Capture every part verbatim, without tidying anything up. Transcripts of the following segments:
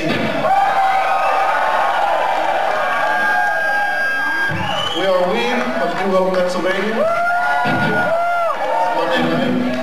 We are we of New Hope, Pennsylvania. It's Monday night.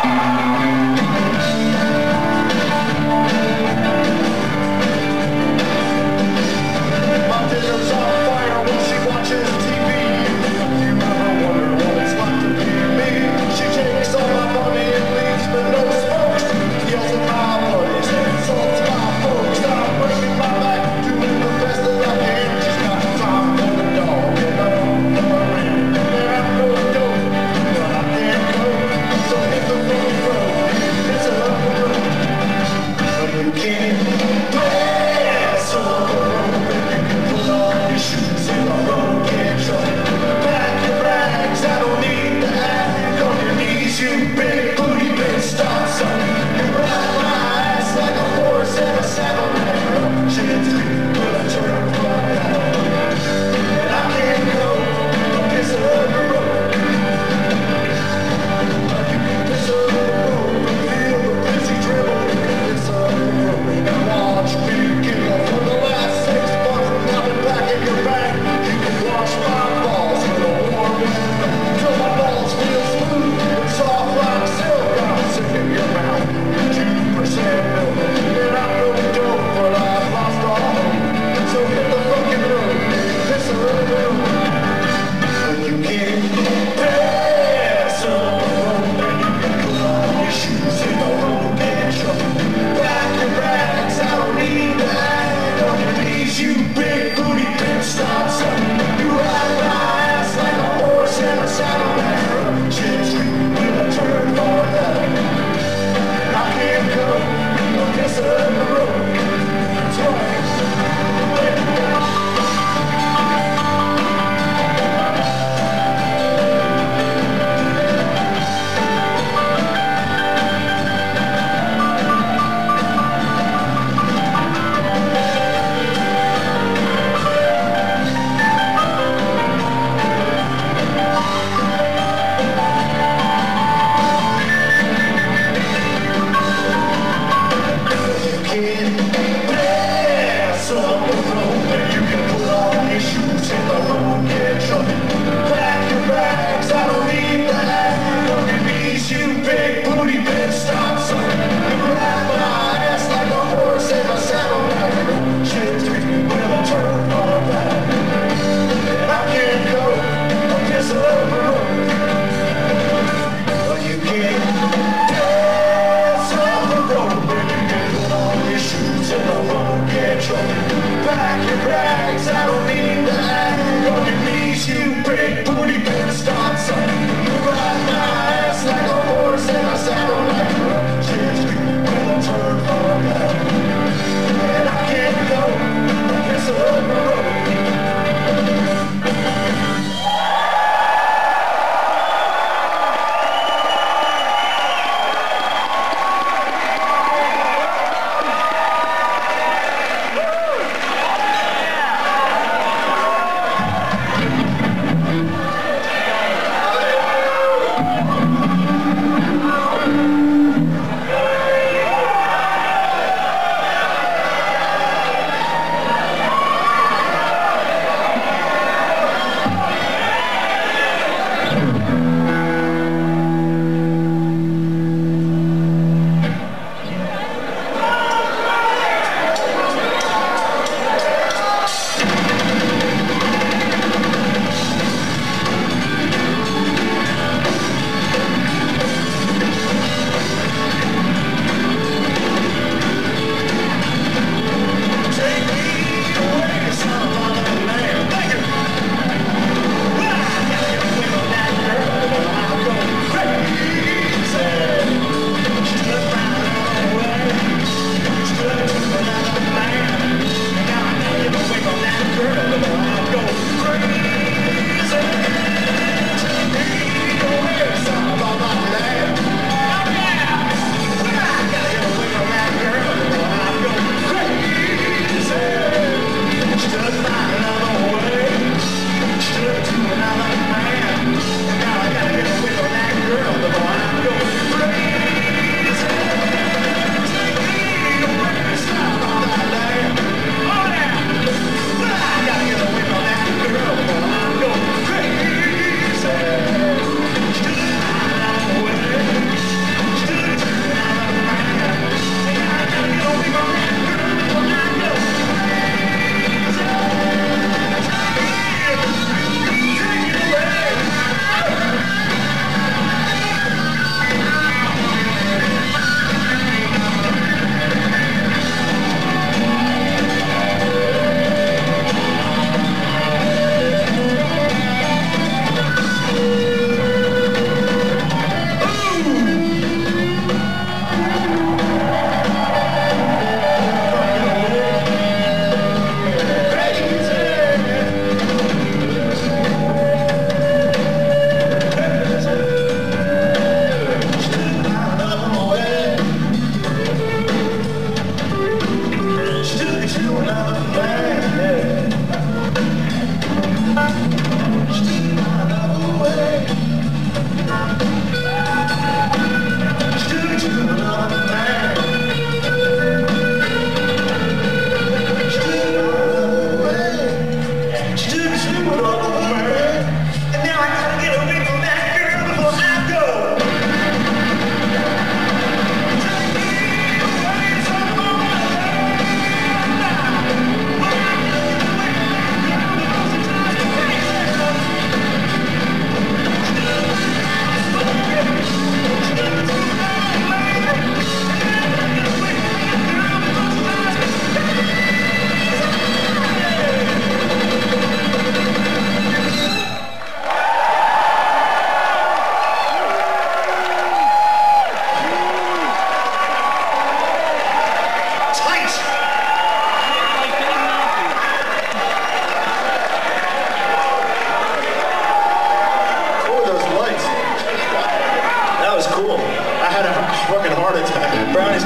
So hit the road, road.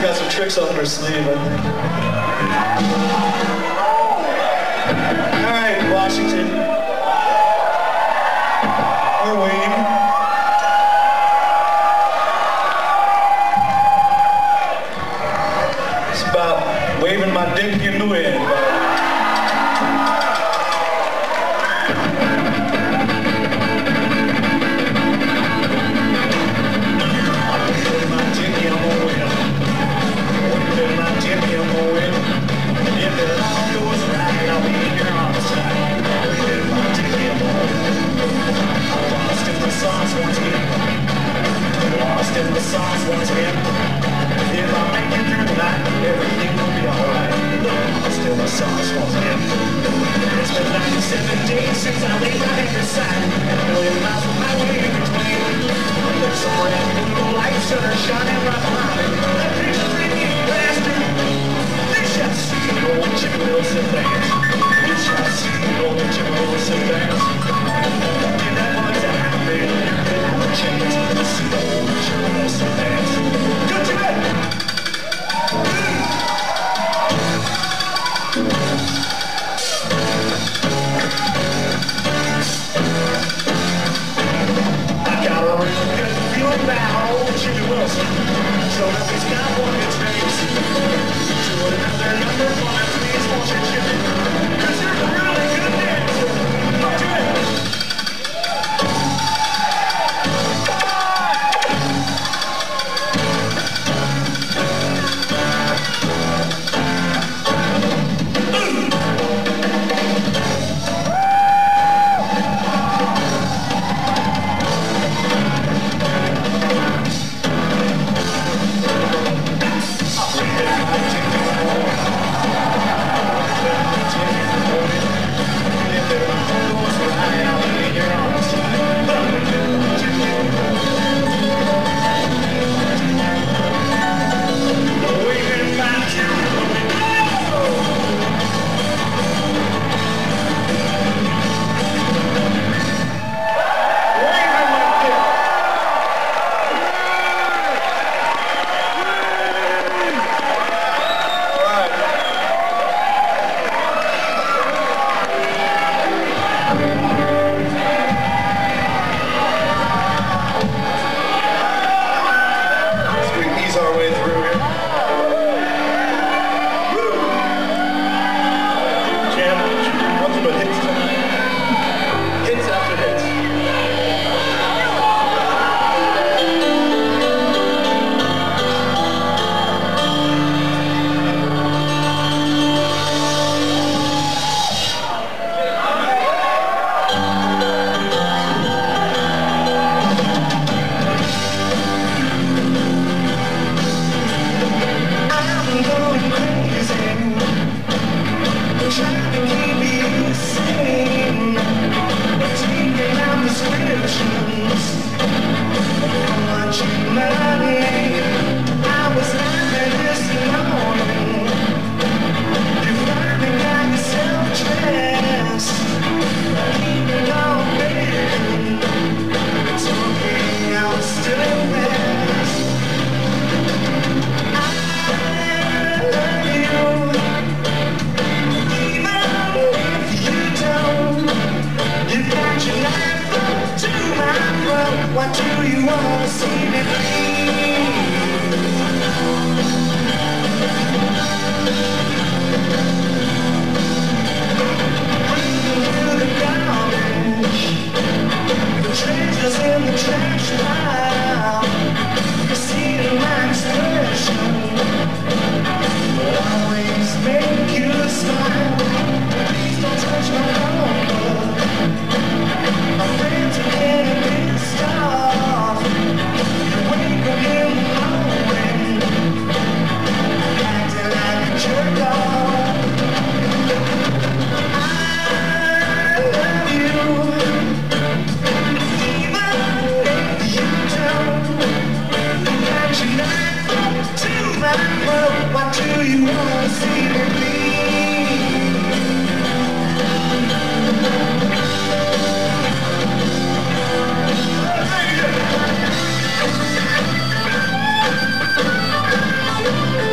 got some tricks up her sleeve, I think. All right, Washington. We're waiting. It's about waving my dick in the wind. Once again, if I make it through the night, everything will be alright. Still the sauce once again. It's been ninety-seven days since I laid my head aside, and a million miles from my way in between. There's some brand new lights that are shining right behind me. That picture's really blasted. They shall see old Jimmy Wilson dance. They shall see old Jimmy Wilson dance. Give that one to happen, you can have a chance to see old Jimmy Wilson dance. Go to bed! I got a real good feeling about old Jimmy Wilson. So if he's got one good face, to another number one, please won't you Jimmy? Cause you're a really good dancer. Go to bed! What do you want to see me bleed? Bringing you the garbage, the treasures in the trash pile. You see the my expression will always make you smile. Please don't touch my phone. My friends are getting pissed off. You wake up in the morning, acting like a jerk off. I love you, even if you don't. You got your knife up to my throat. What do you want to see me bleed? Thank you.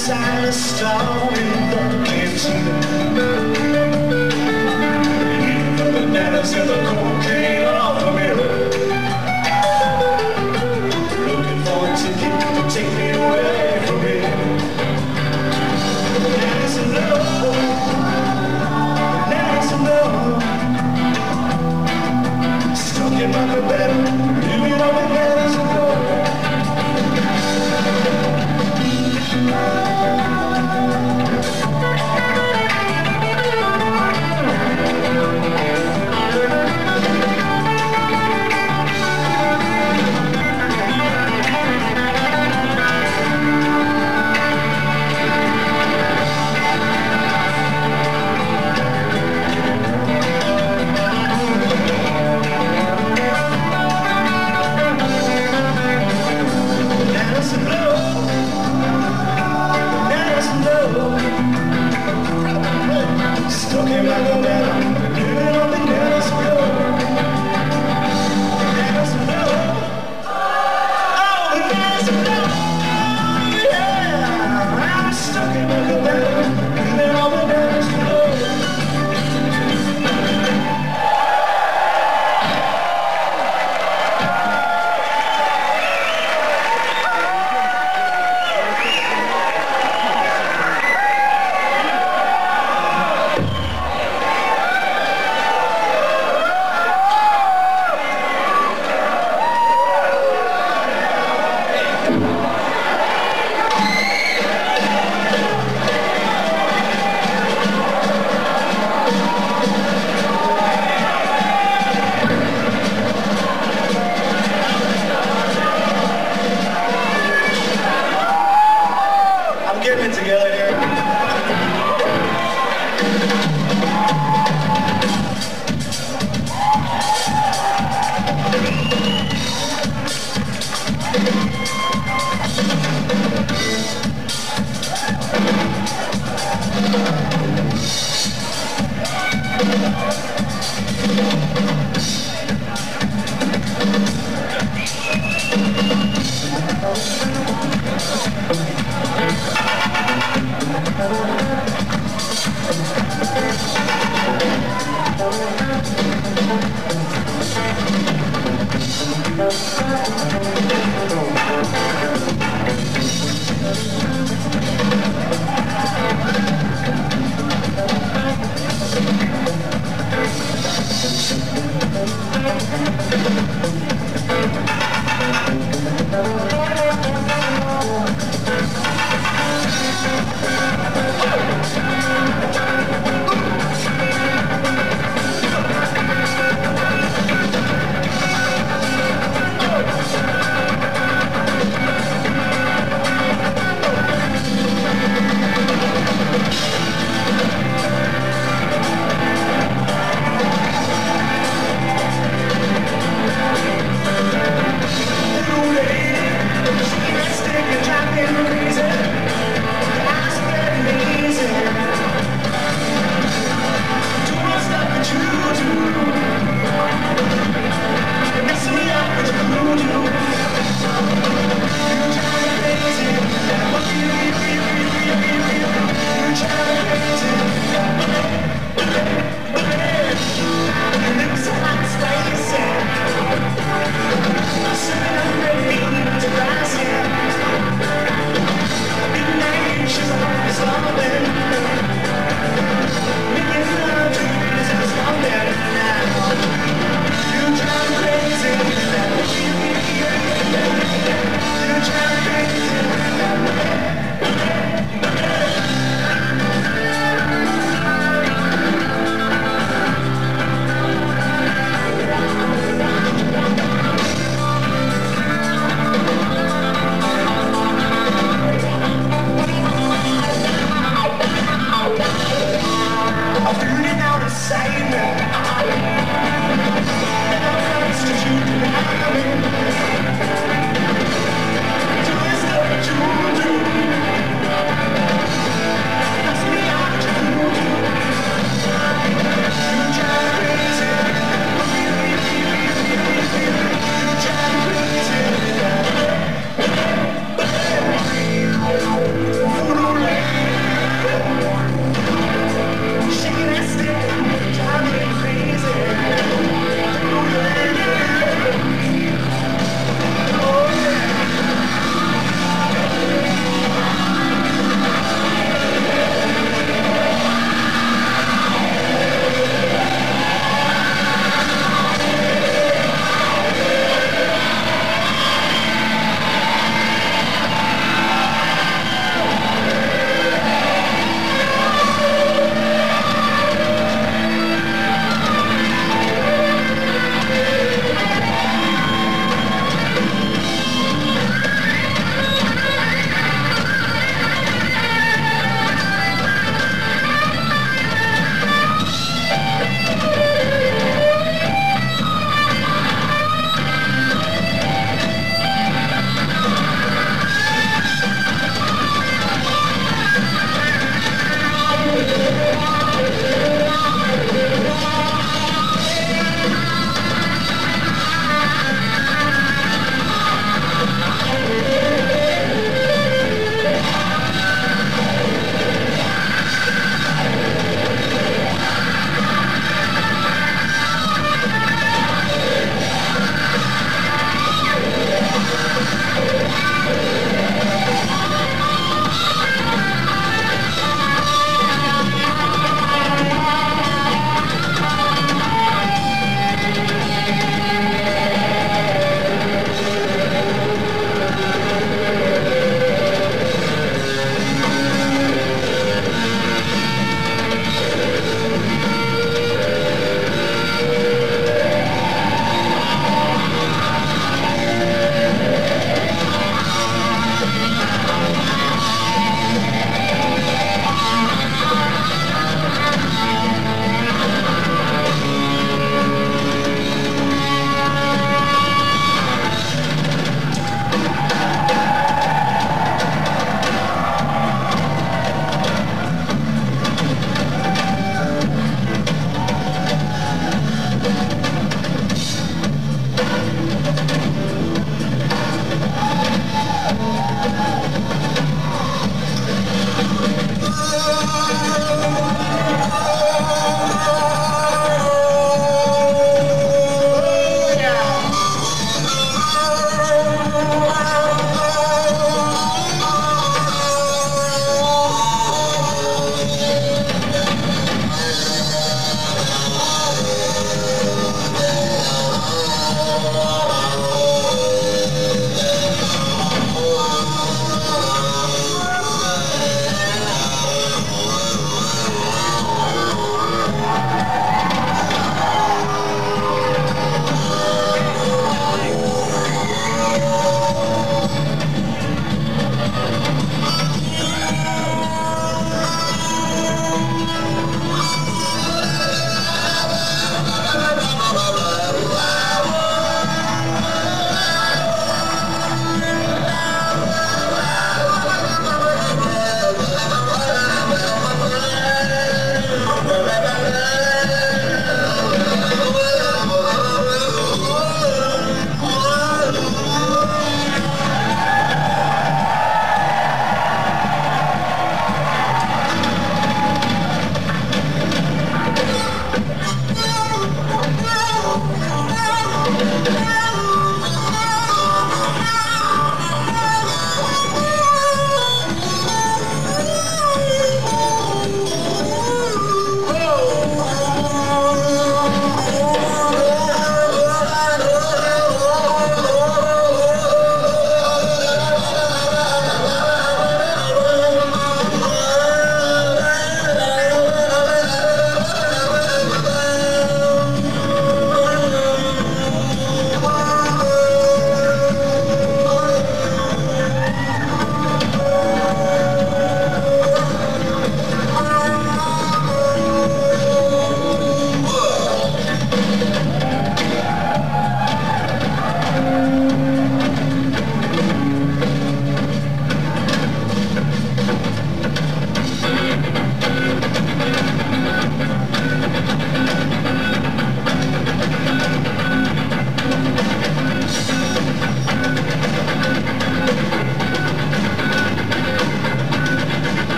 inside a star in the cantina. Eating the bananas and the cocaine off the mirror. Looking for a ticket to take me away from here. Now it's enough. Now it's enough. Stuck in my bed, living on the hands of God.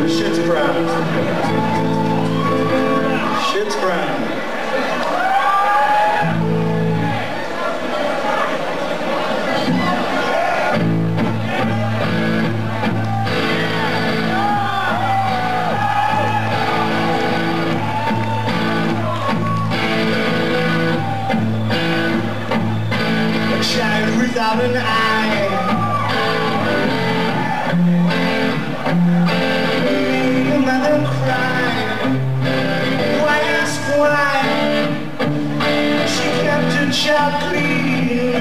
Shit's brown. Shit's brown. A child without an eye. Child clean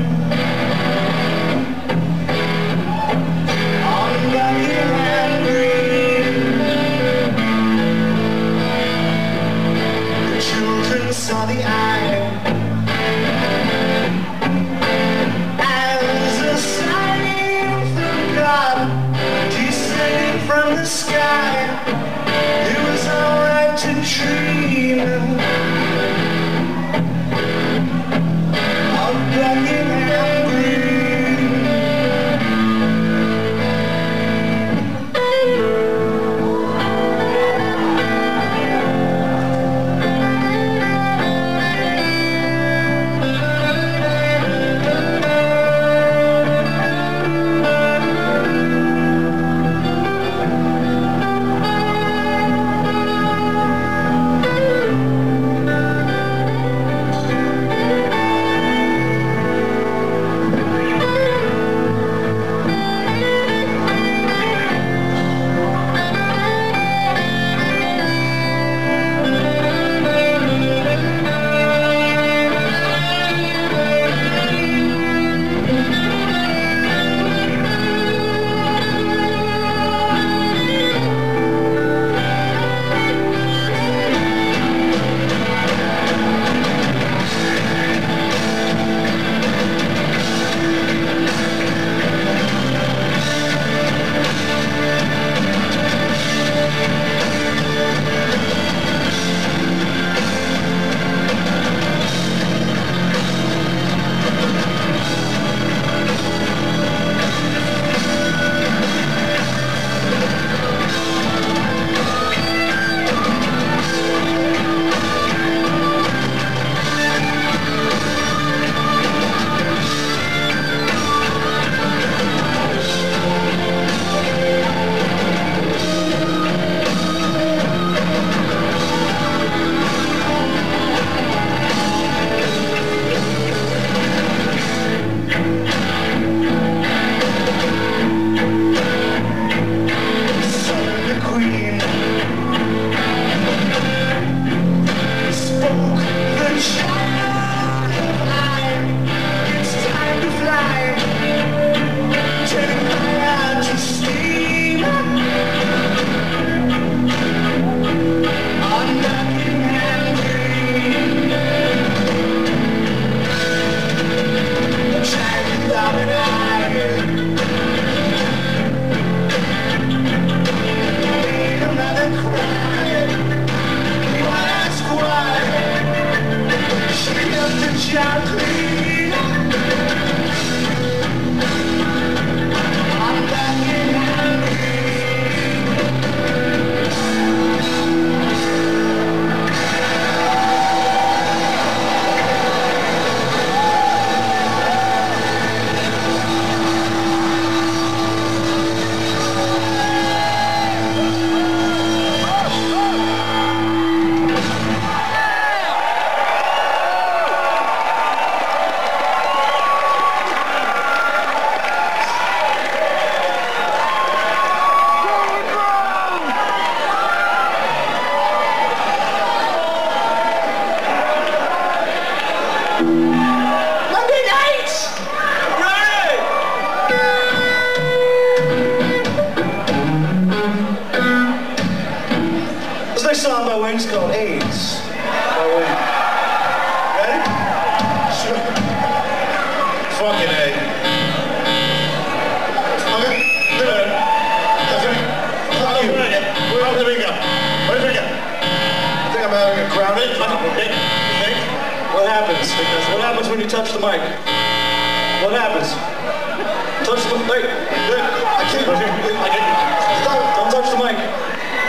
unlucky and green. The children saw the eye as a sign from God descending from the sky. It was alright to dream. This next song by Wayne is called AIDS. By Wayne. Ready? Sure. Fucking A. Okay. Good. Okay. Fuck you. Where did we go? Where did we go? I think I'm having a crowded. You think? What happens? What happens when you touch the mic? What happens? Touch the mic. Wait. I can't. I can't. Don't, don't touch the mic.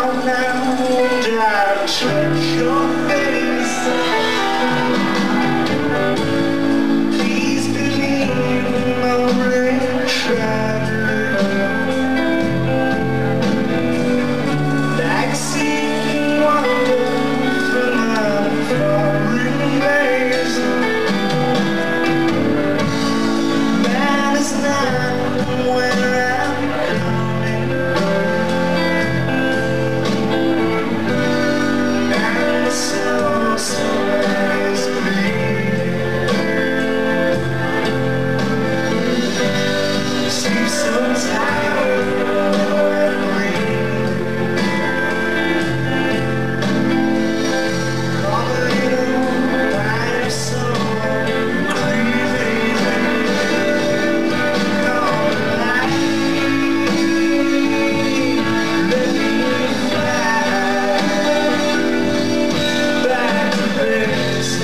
out now, and I'll touch your face. Please believe I'm only traveling, backseat wander from my foreign ways. Man is not where I'm coming, and the soul so is bleeding. Sleep so tired when breathing. All the little dinosaur grieving. Come alive, let me fly back to base.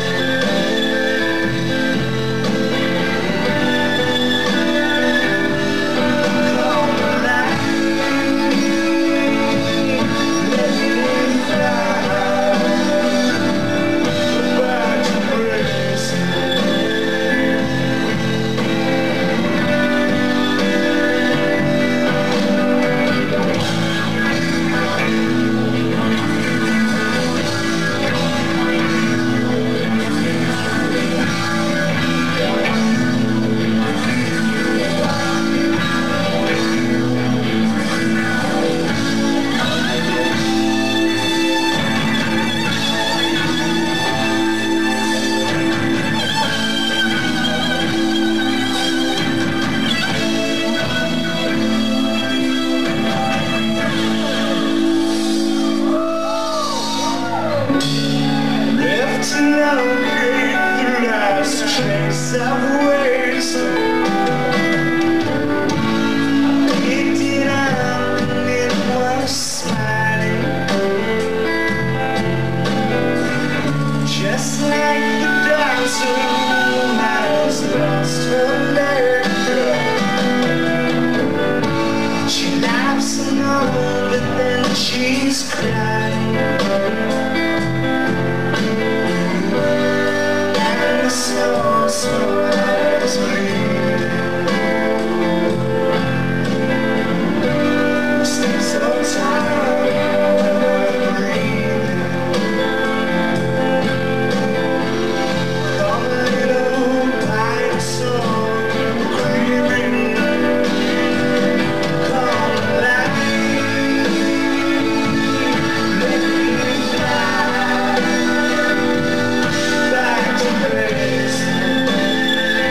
Trace of ways, picked it up and it was smiling, just like the dancer who has lost her leg. She laughs and all, but then she's crying. So, so as bleeding. Sleep so tired when breathing. Come a little dinosaur creeping. Come alive, let me fly back to base.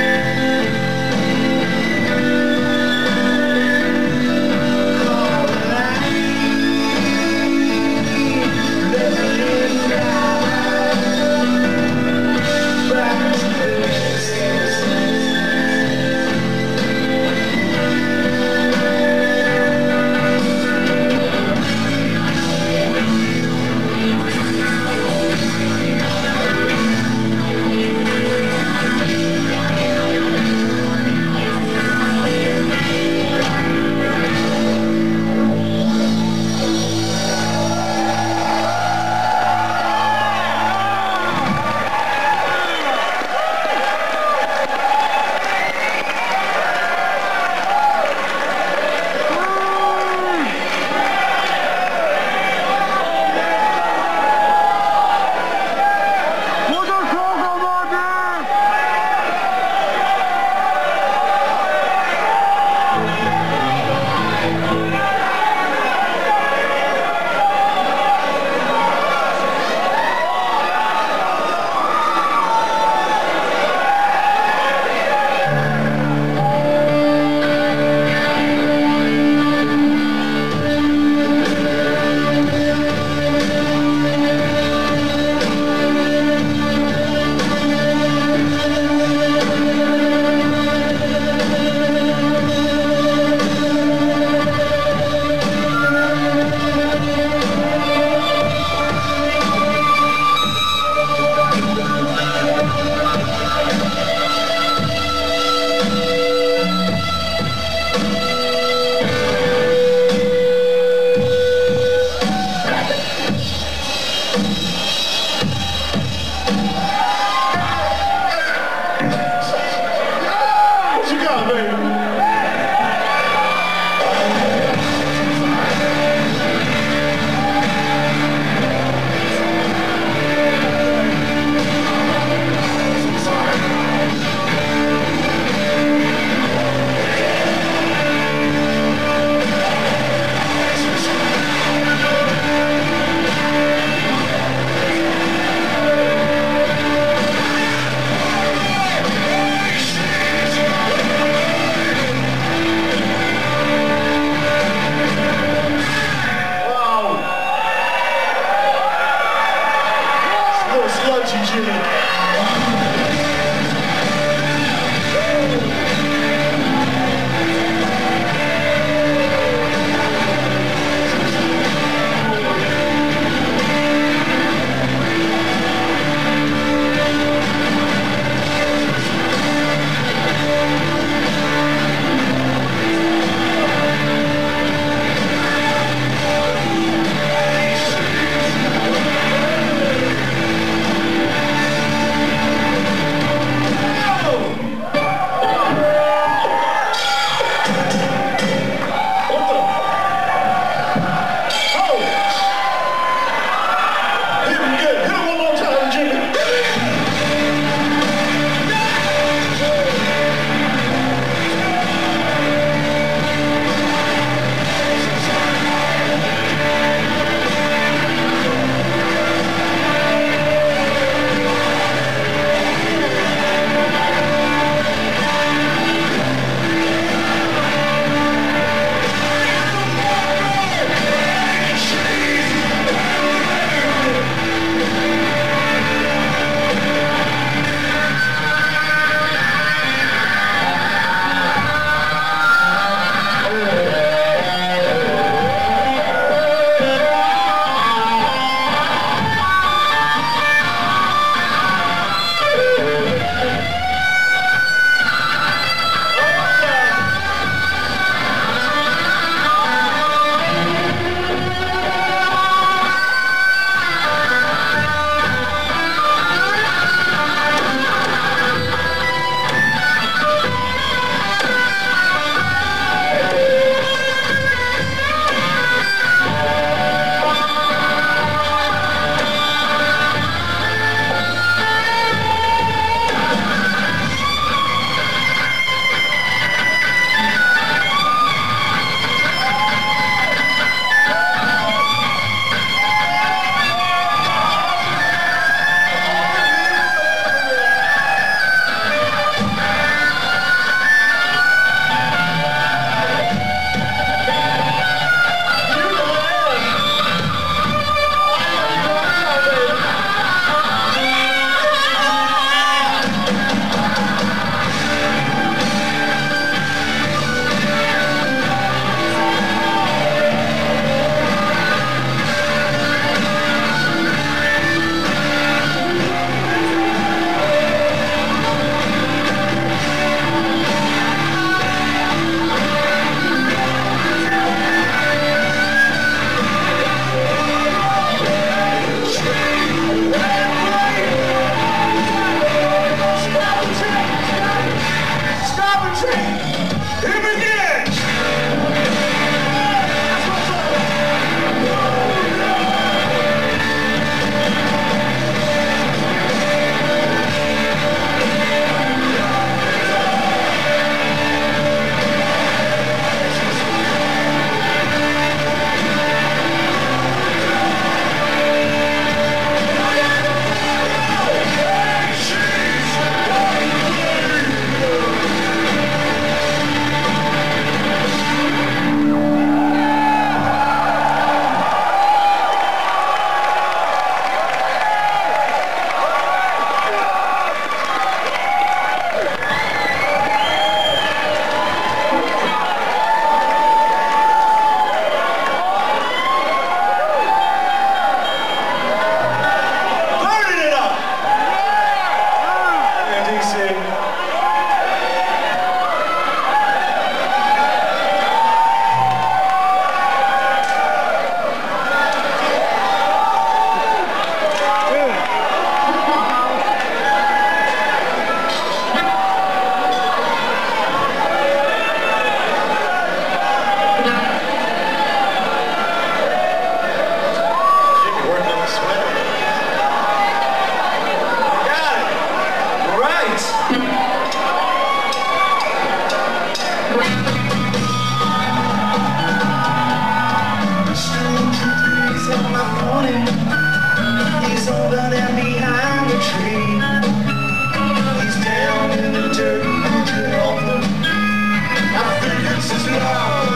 He's over there behind the tree. He's down in the dirt, looking over. I think it's his love.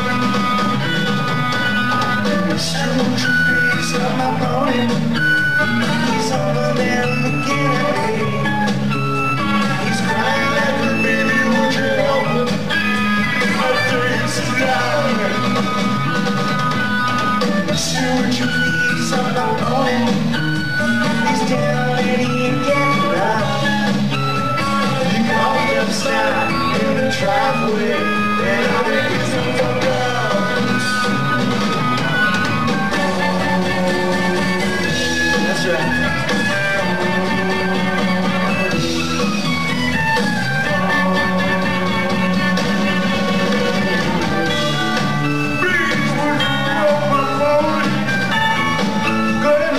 Strange piece of my pony. He's over there looking at me. He's crying like a baby, looking over. I think it's his love. Strange piece of my pony. He's down and he ain't getting up. He walked upside in the driveway, and I think it's a fuck up. That's right. Please, would you blow my phone? Good.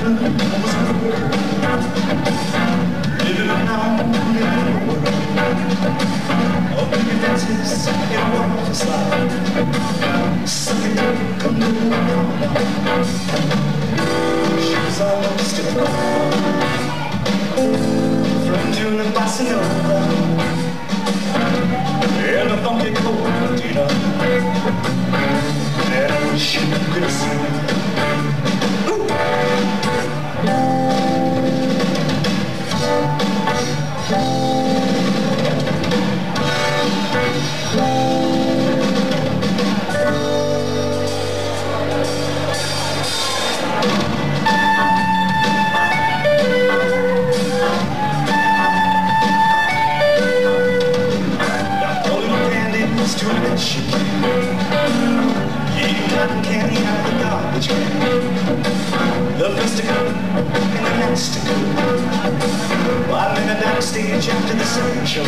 was a word. Living now, living in the world. Up in your dances, in a wonderful slide. Suck it up, come to the corner. She was almost in the corner. From June and bossa nova. And a funky cold, you know. And I wish you could have seen it. To admit she can. Eating cotton candy out of the garbage can. The first to come and the next to go. While in a dark stage after the sun show.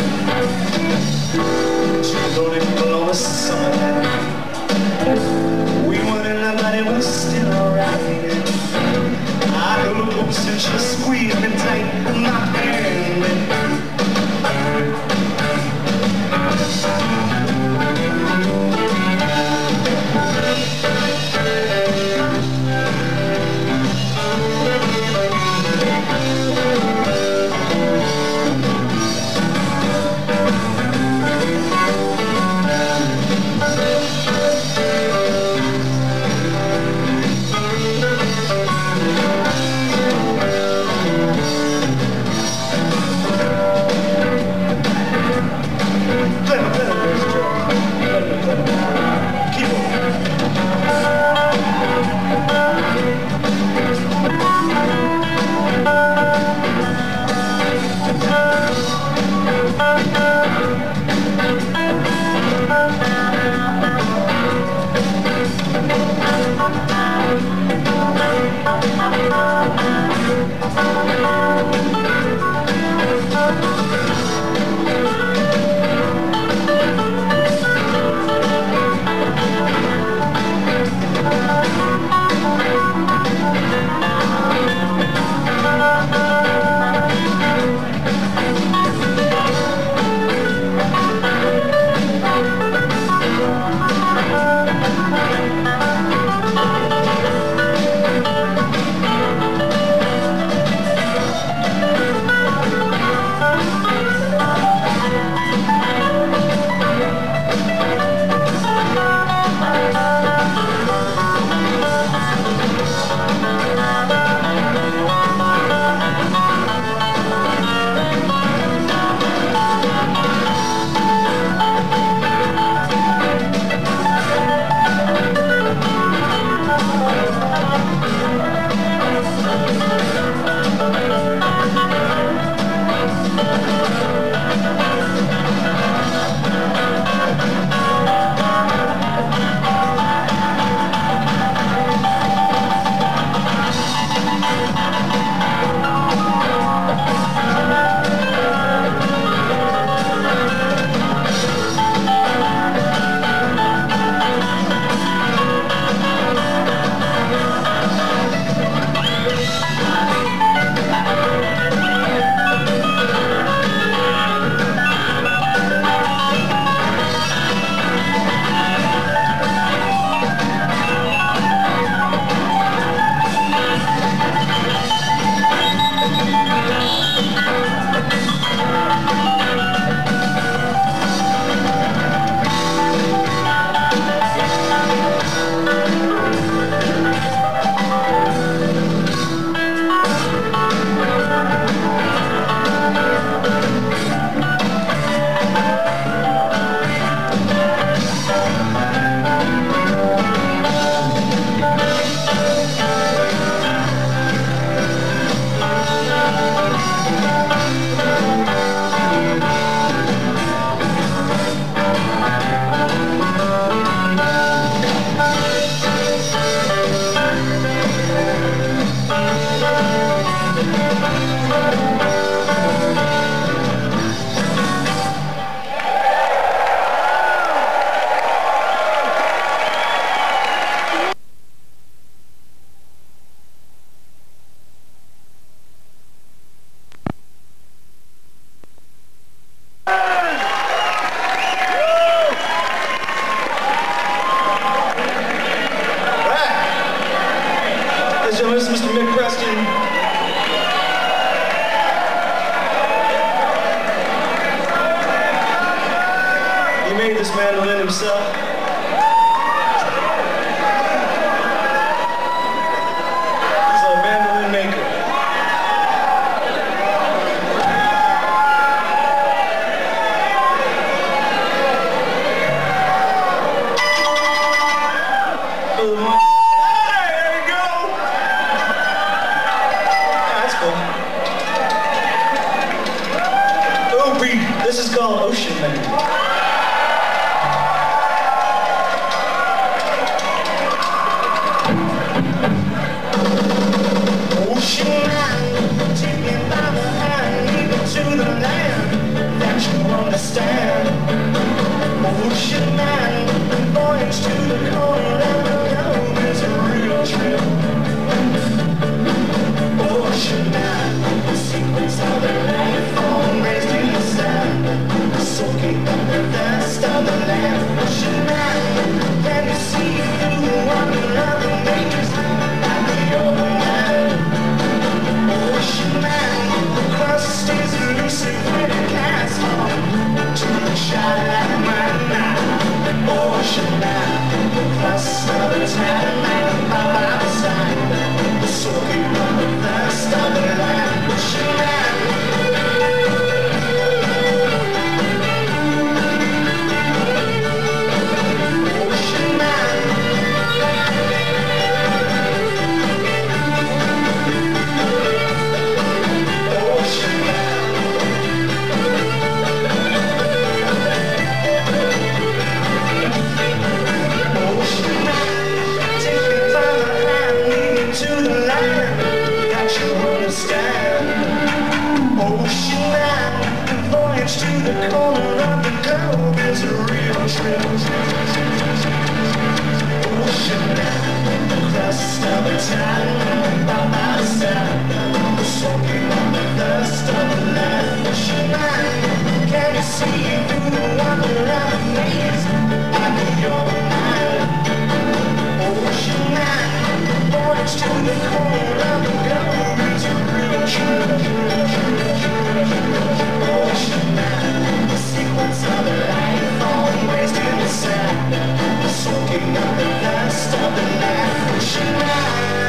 She loaded full of a summer night. We wanted nobody was still alright. I go close and she squeezed me tight. My hand. This is Mister Mick Preston. He made this mandolin himself. He's a mandolin maker. This is called Ocean Man. Ocean Man, take me by the hand, lead me to the land that you understand. Ocean Man, voyage to the corner of the globe is a real trip. Ocean Man, the secrets of the life form raised in the sand, soaking up the dust of the land. Ocean Man, can you see through the wonder of the maze like your man? Ocean Man, the crust is elusive when it casts on to the shine like mine. Ocean Man, the crust of the time man by my side, soaking up the dust of the land. Ocean Man. To the corner of the globe is a real trip. Ocean Man, the crust of the time by my side, soaking up the dust of the land. Ocean Man, can you see through the wonder of the maze like your mind? Ocean Man, voyage to the corner of the globe is a real trip. Ocean Man, the sequence of the life always in the sand, soaking up the dust of the land. Ocean Man.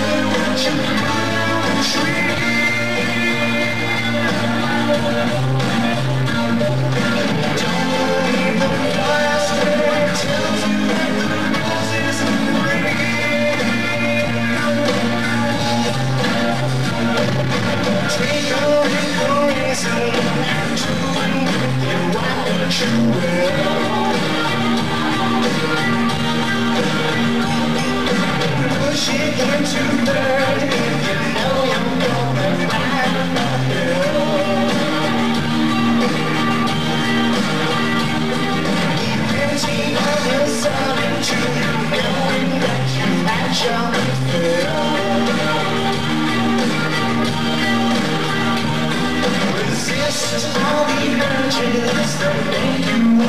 Understand exactly what you you will. Push it into third if you know you're gonna find a hill. Empty of yourself into knowing that you've had your fill. Resist all the urges that make you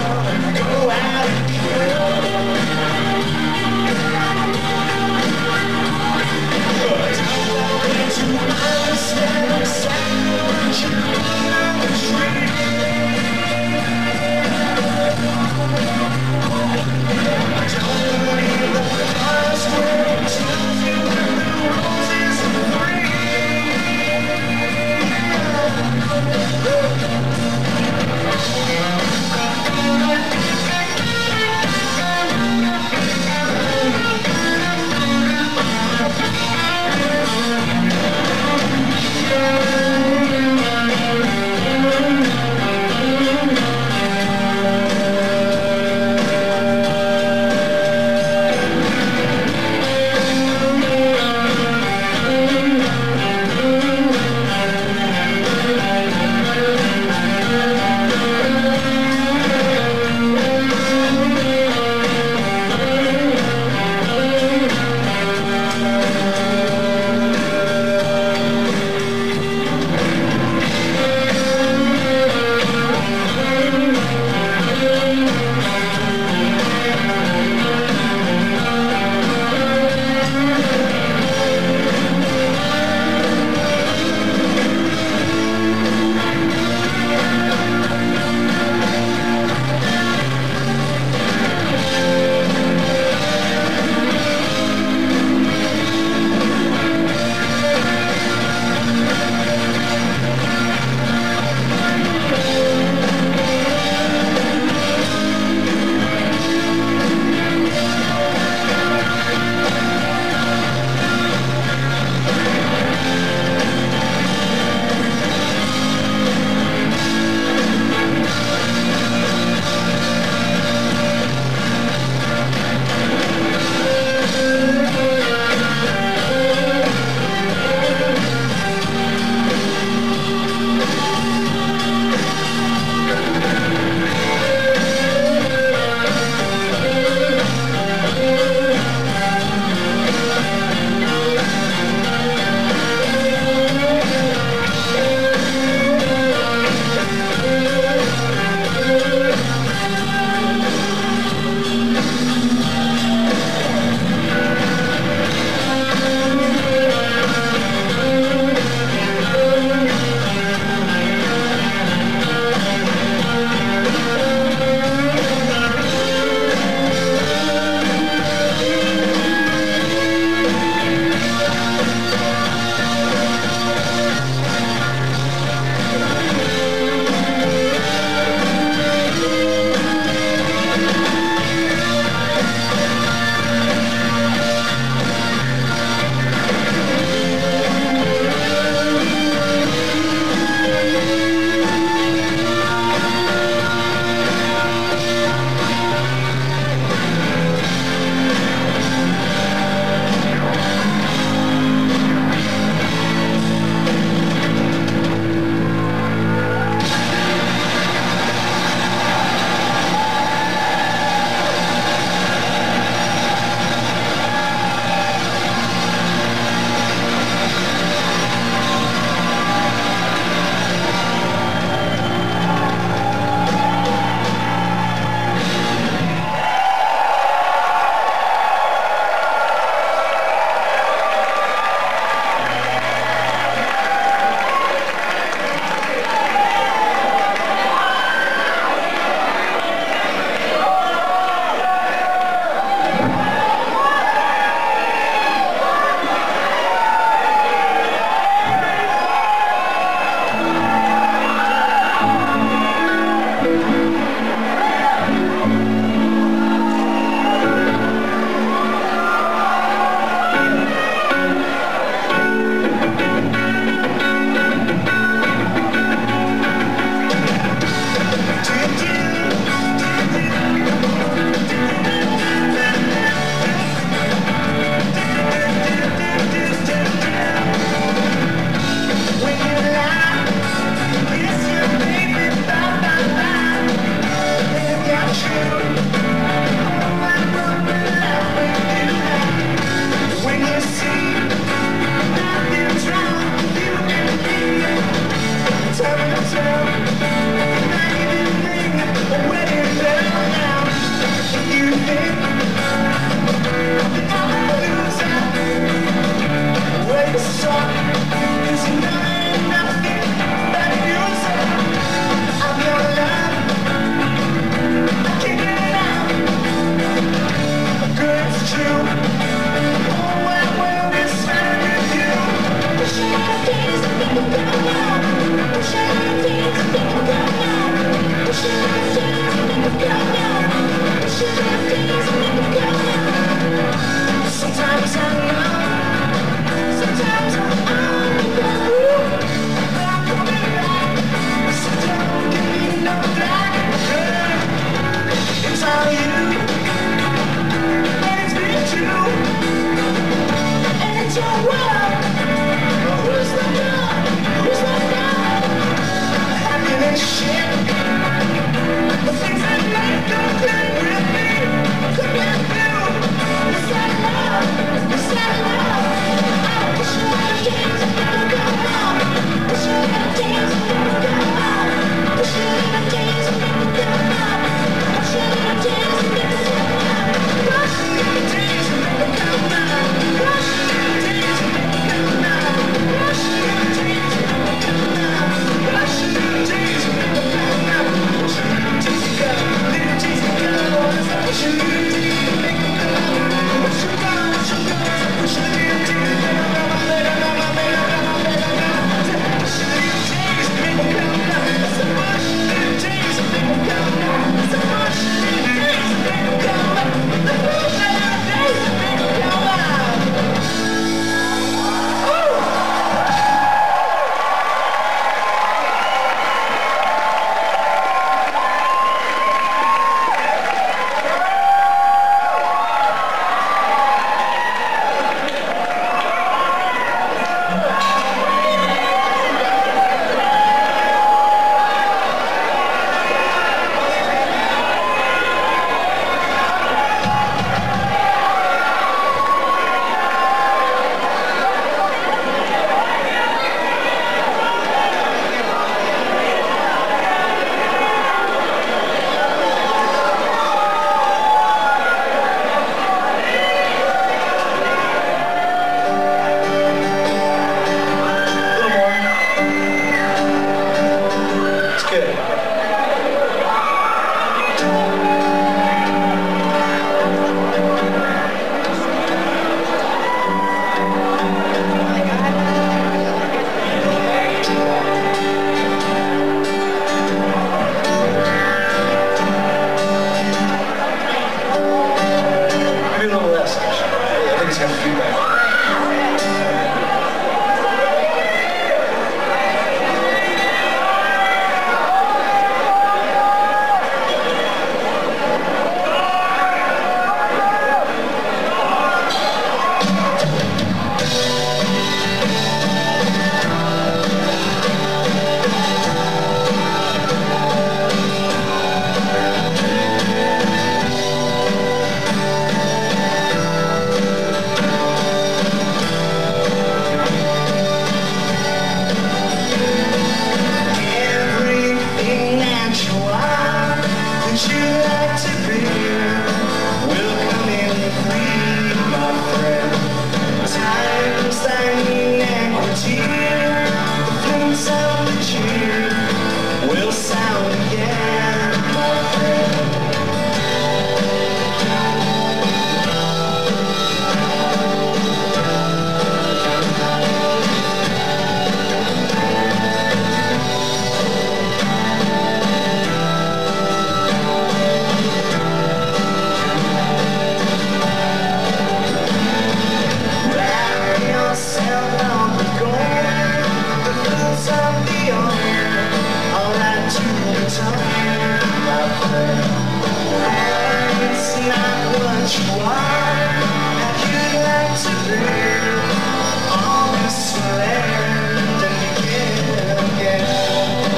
my friend. It's not what you are that you'd like to be. All this land and begin again.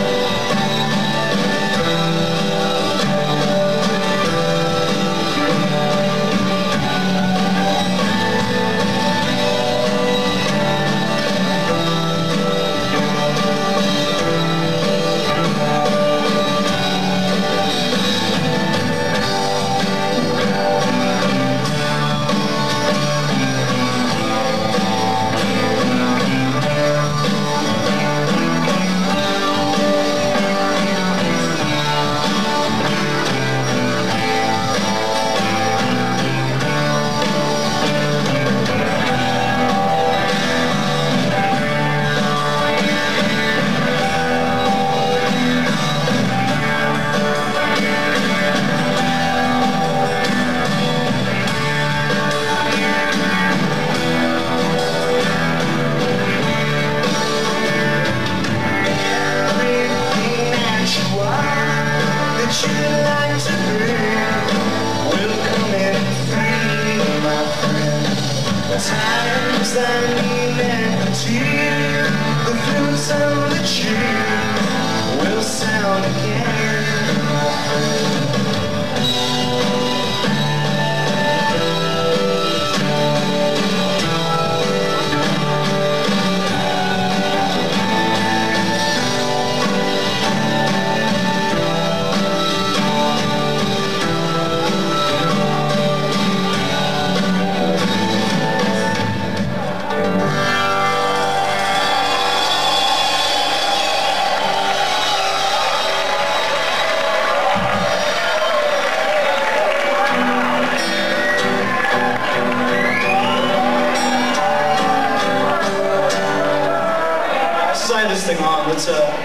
Times I need empty, the flutes and the tree will sound again, my friend. Slide this thing on. Let's uh.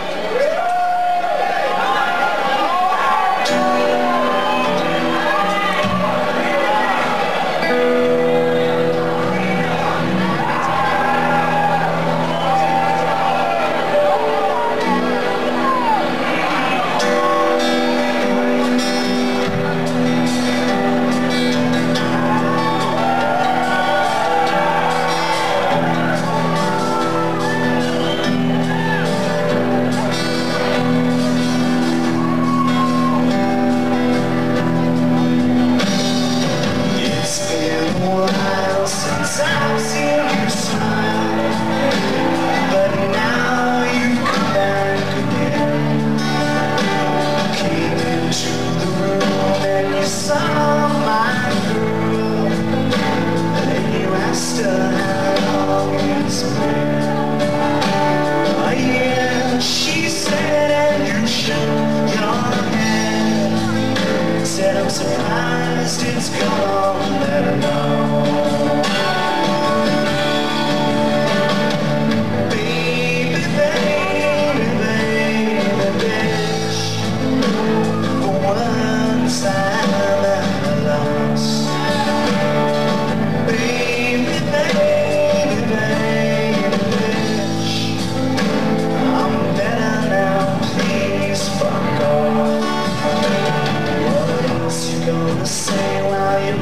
I've seen you smile, but now you've come back again. Came into the room and you saw my girl, and you asked her how long it's been. Oh yeah, she said, and you shook your head. Said, I'm surprised it's gone, let her know. Say while you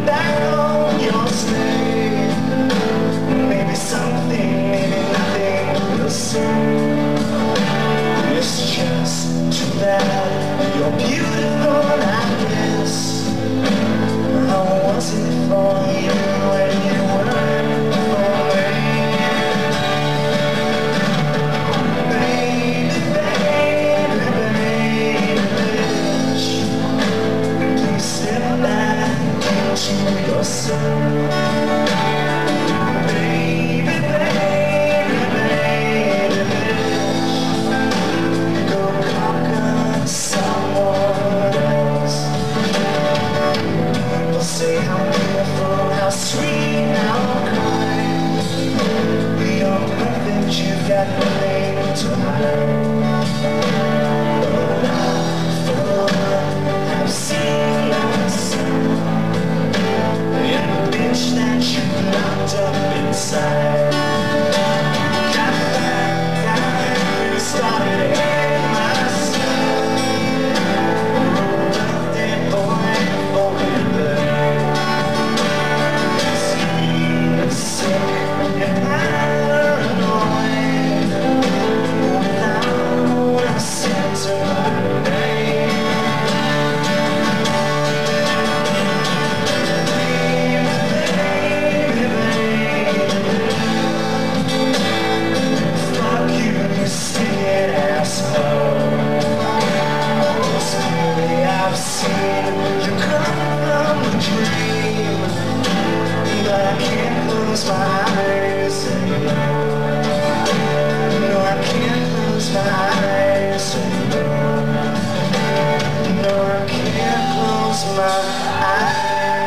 I've seen you come from a dream, but I can't close my eyes anymore. No, I can't close my eyes anymore. No, I can't close my eyes.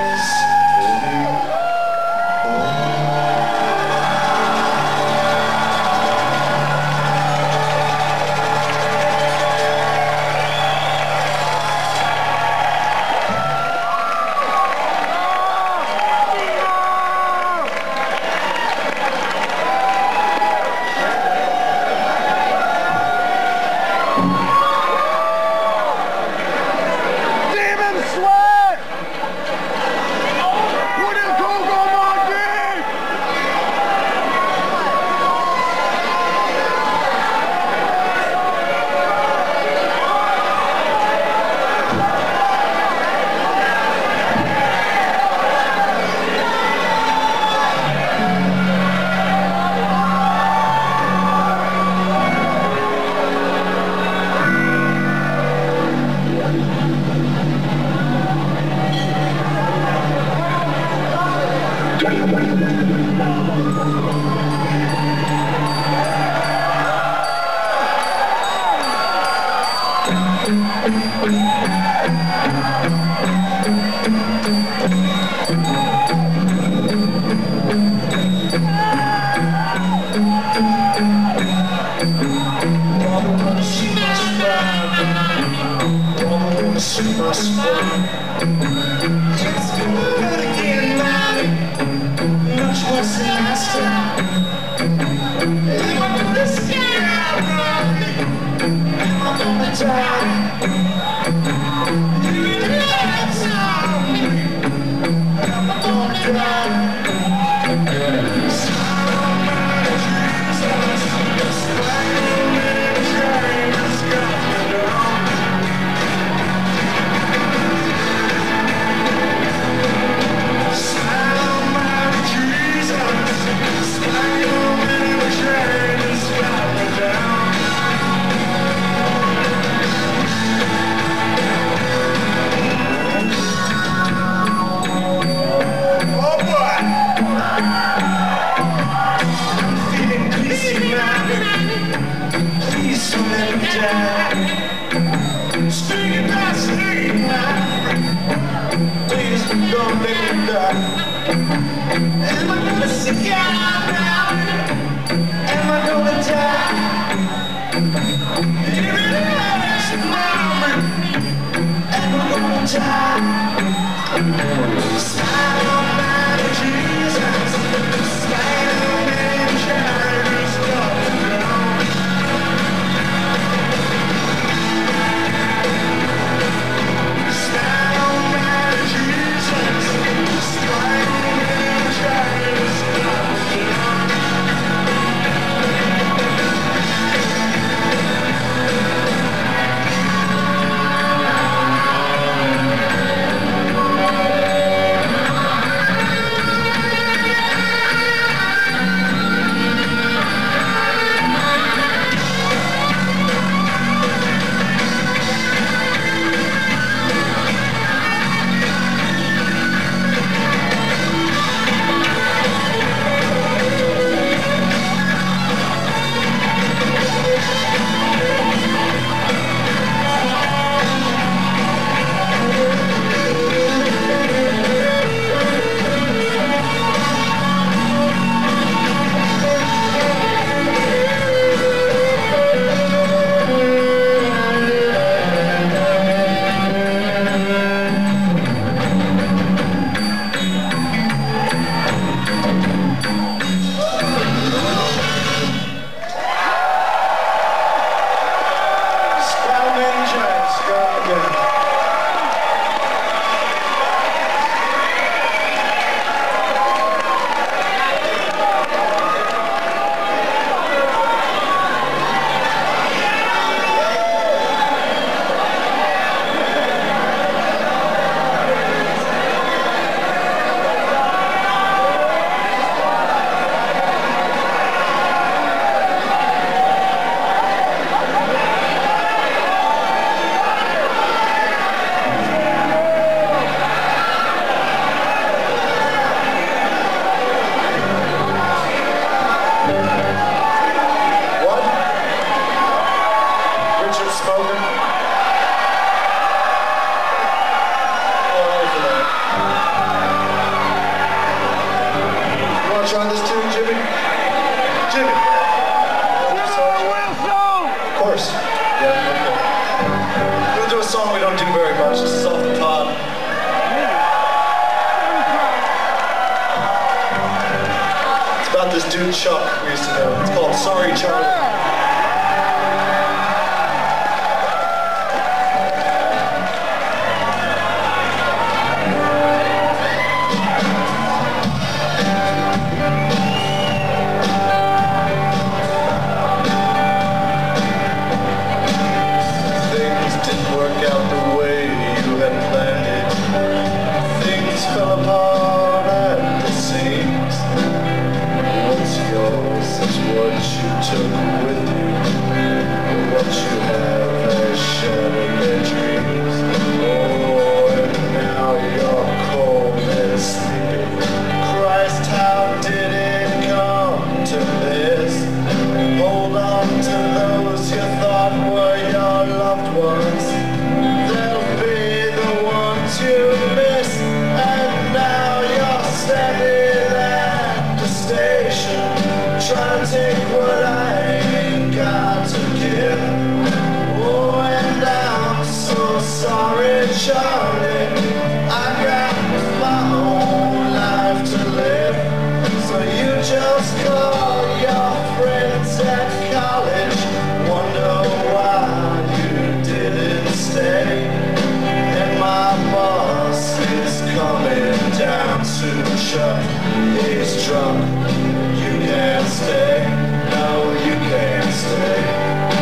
It's good again, mommy. Much worse than last time. Am I gonna scare mommy? Am I gonna die? You love me. Am I gonna die? Speaking my sleep now, please don't make me die. Am I gonna see out now? Am I gonna die? If it is moment, am I gonna die? Smile on my Jesus, smile on me, Jesus, coming down. song we don't do very much. This is off the pod. It's about this dude Chuck we used to know. It's called Sorry Charlie. Took with you, what you have has shattered their dreams. Oh, and now you're cold and sleepy. Christ, how did it come to this? Hold on to those you thought were your loved ones. They'll be the ones you miss. And now you're standing at the station, trying to take what I got to give. Oh, and I'm so sorry, Charlie. I got my own life to live. So you just call your friends at college, wonder why you didn't stay. And my boss is coming down soon, Chuck. He's drunk, you can't stay. No, you can't stay.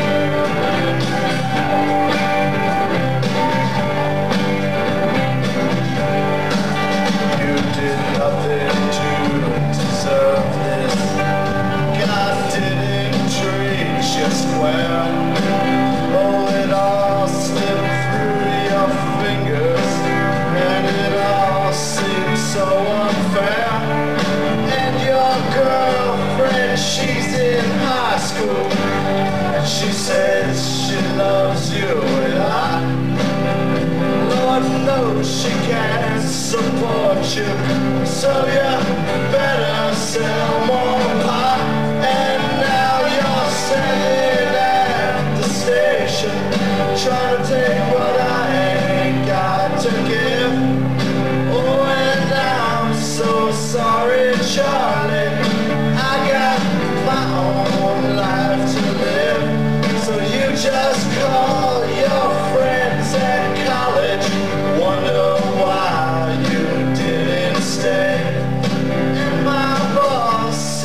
You did nothing to deserve this. God didn't treat you square. Oh, it all slipped through your fingers, and it all seemed so unfair. And your girlfriend, she's in high school, and she says she loves you, and I, Lord knows she can't support you, so you better sell more pot. And now you're standing at the station, trying to take what I ain't got to give. Oh, and I'm so sorry, Charlie. I got my own life to live. So you just call your friends at college, wonder why you didn't stay. And my boss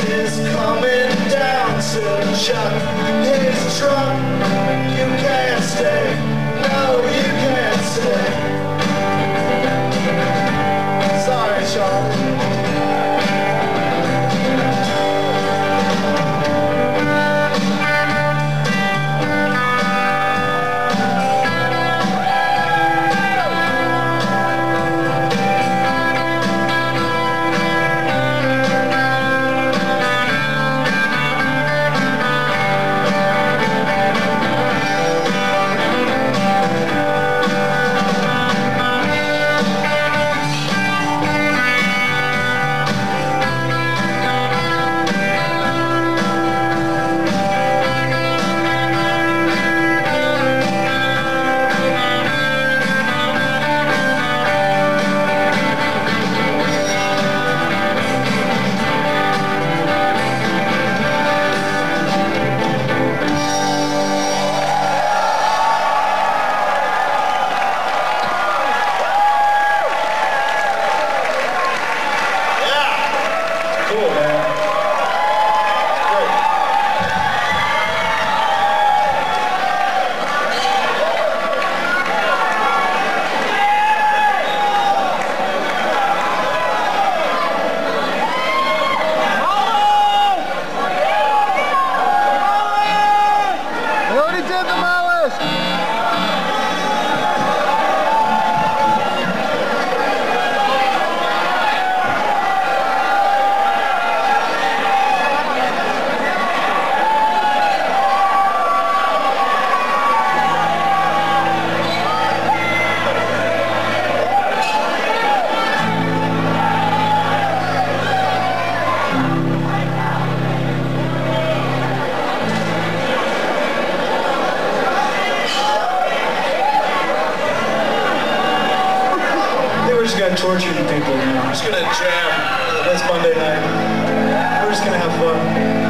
just gonna torture the people now. I'm just gonna jam. It's Monday night. We're just gonna have fun.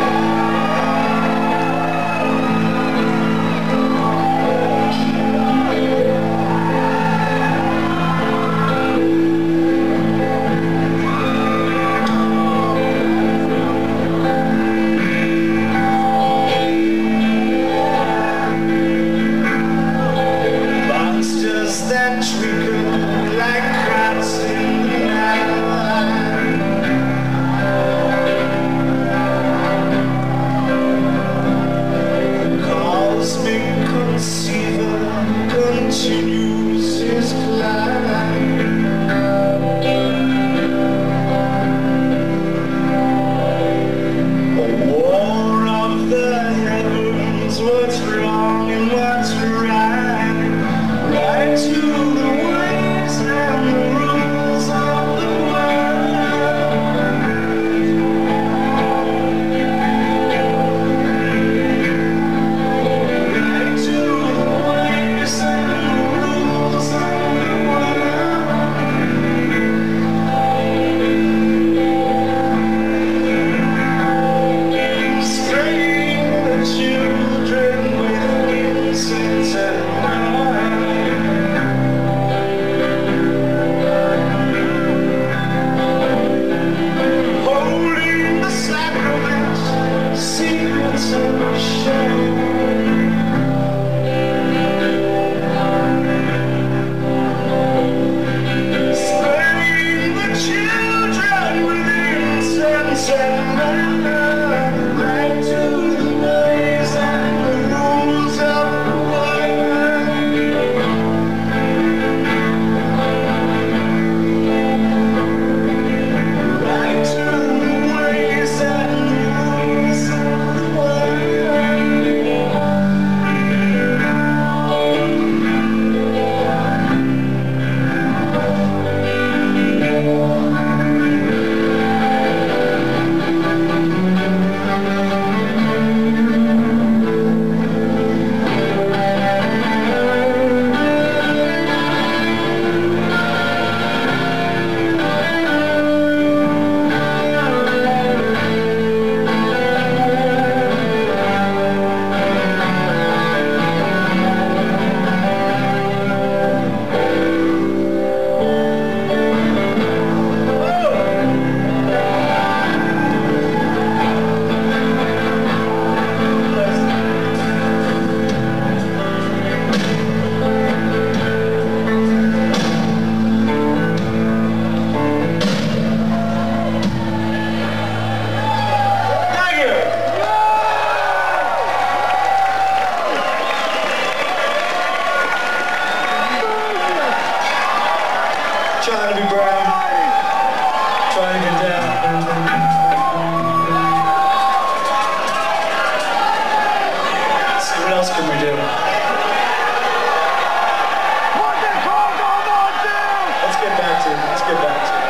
Trying to be brown, trying to get down. Let's see, what else can we do? What the fuck am I doing? Let's get back to it. Let's get back to it.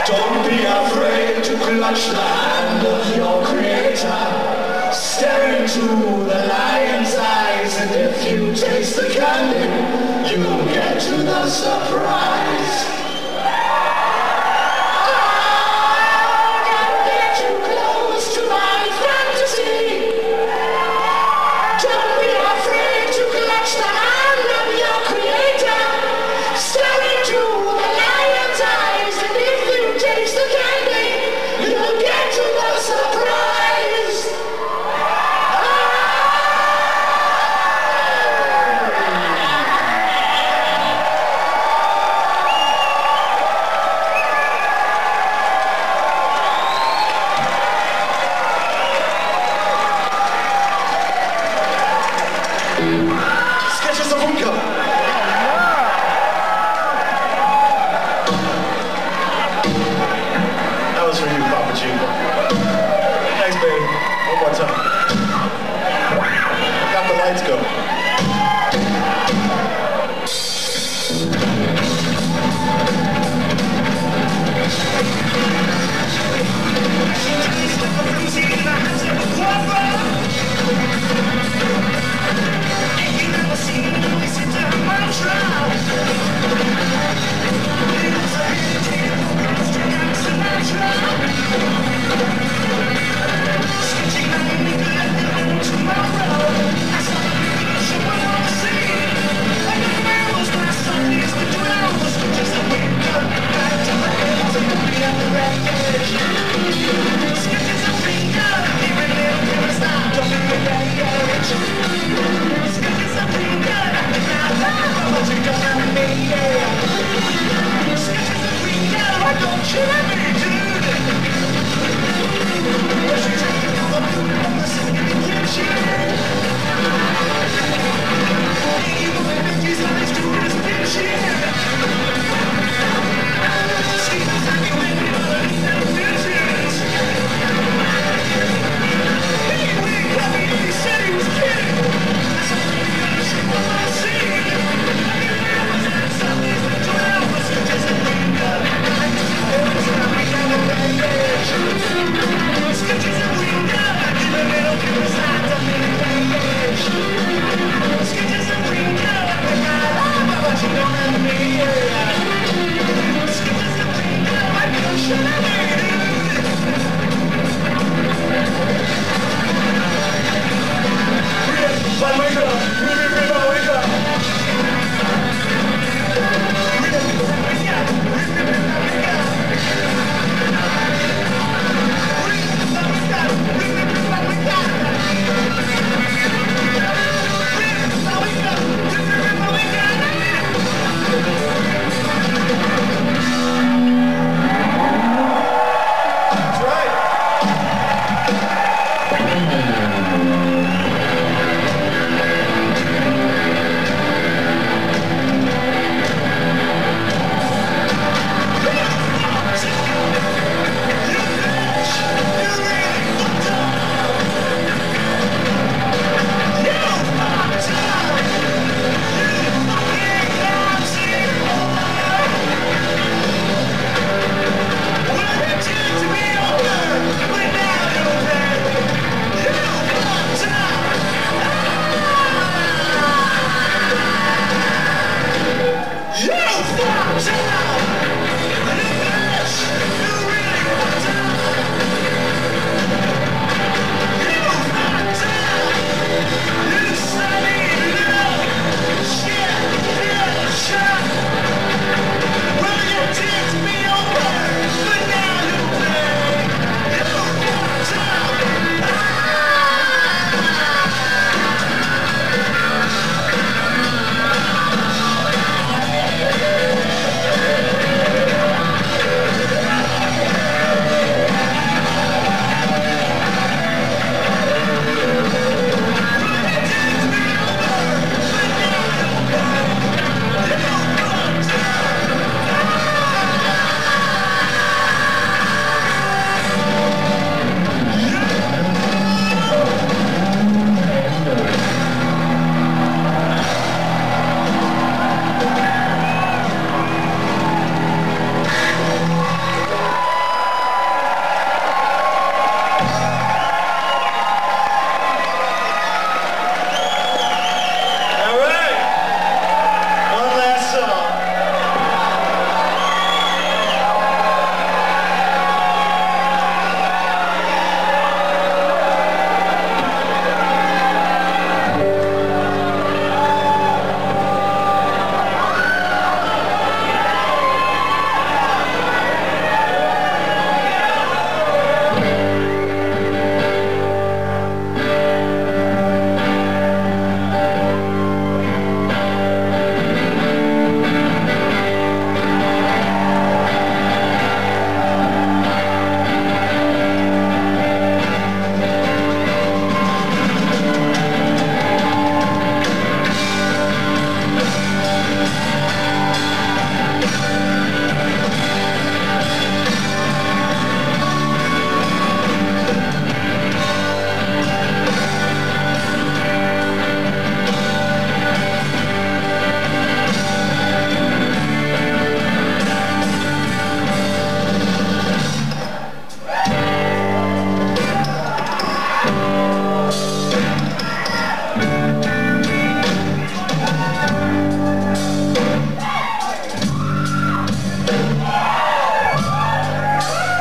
Don't be afraid to clutch the hand of your creator. Stare into the lion's eyes, and if you taste the candy, you'll get to the surprise. Oh, don't get too close to my fantasy. Don't be afraid to clutch the hand of your creator. Stare into the lion's eyes, and if you taste the candy, you'll get to the surprise. Sketches of Unka. That was for you, Papa Chico. Thanks, babe. One more time. Got the lights go.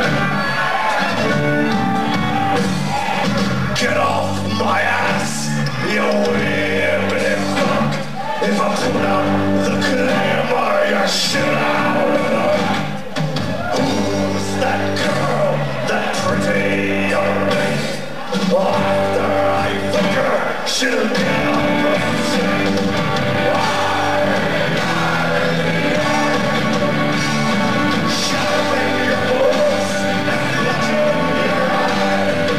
Get off my ass, you wibbly fuck. If I pull out the camera, you shit out of luck. Who's that girl, that pretty young lady? After I fuck her, she'll get up and sing. Shoving your balls and clutching your eye.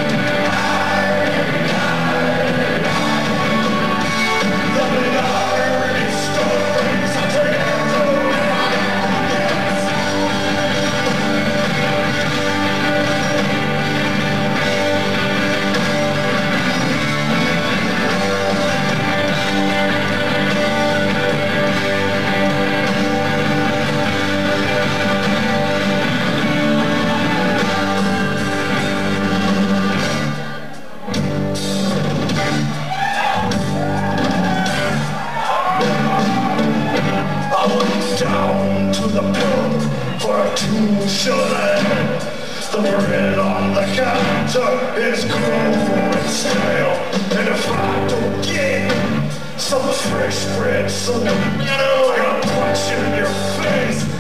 Down to the pub for a two-shilling. The bread on the counter is cold and stale. And if I don't get some fresh bread, so you know I'm gonna punch you in your face.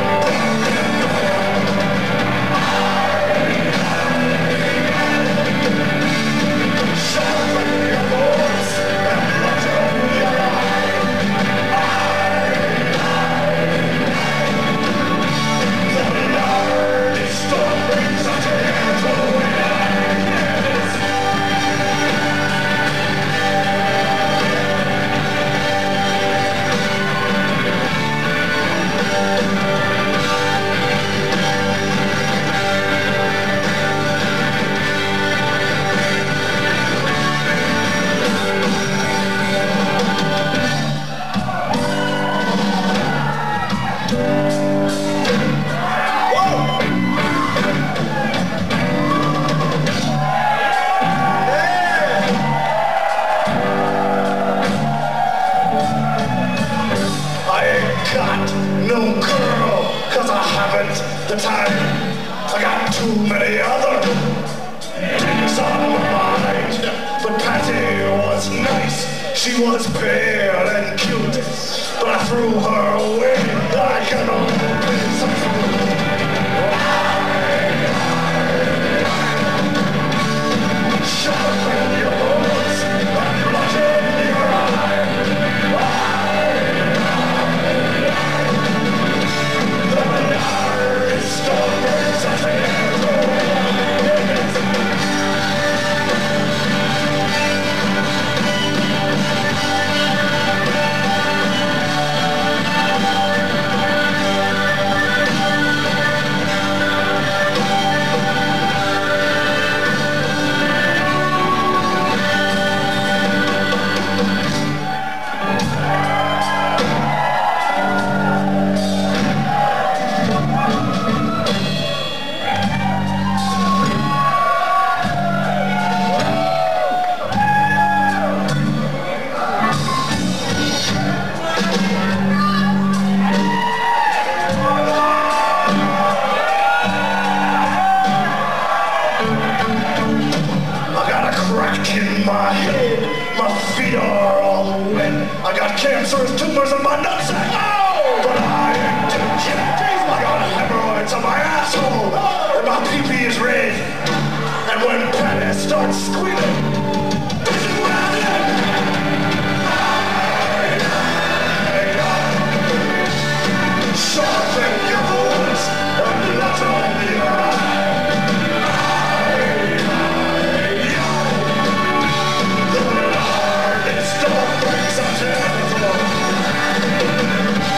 Sharpen your voice and bludgeon your eye. No girl, cause I haven't the time. I got too many other things on my mind. But Patty was nice, she was pale and cute, but I threw her away like an old fool. Sharpen your words and bludgeon your eye. My head, my feet are all wet. I got cancerous tumors in my nutsack. Oh! But I ain't dead yet. I got hemorrhoids on my asshole. Oh! And my pee-pee is red. And when Patty starts squealing, this is what I did. Sharpen your voice and let on your eye. The Lord is still brings us to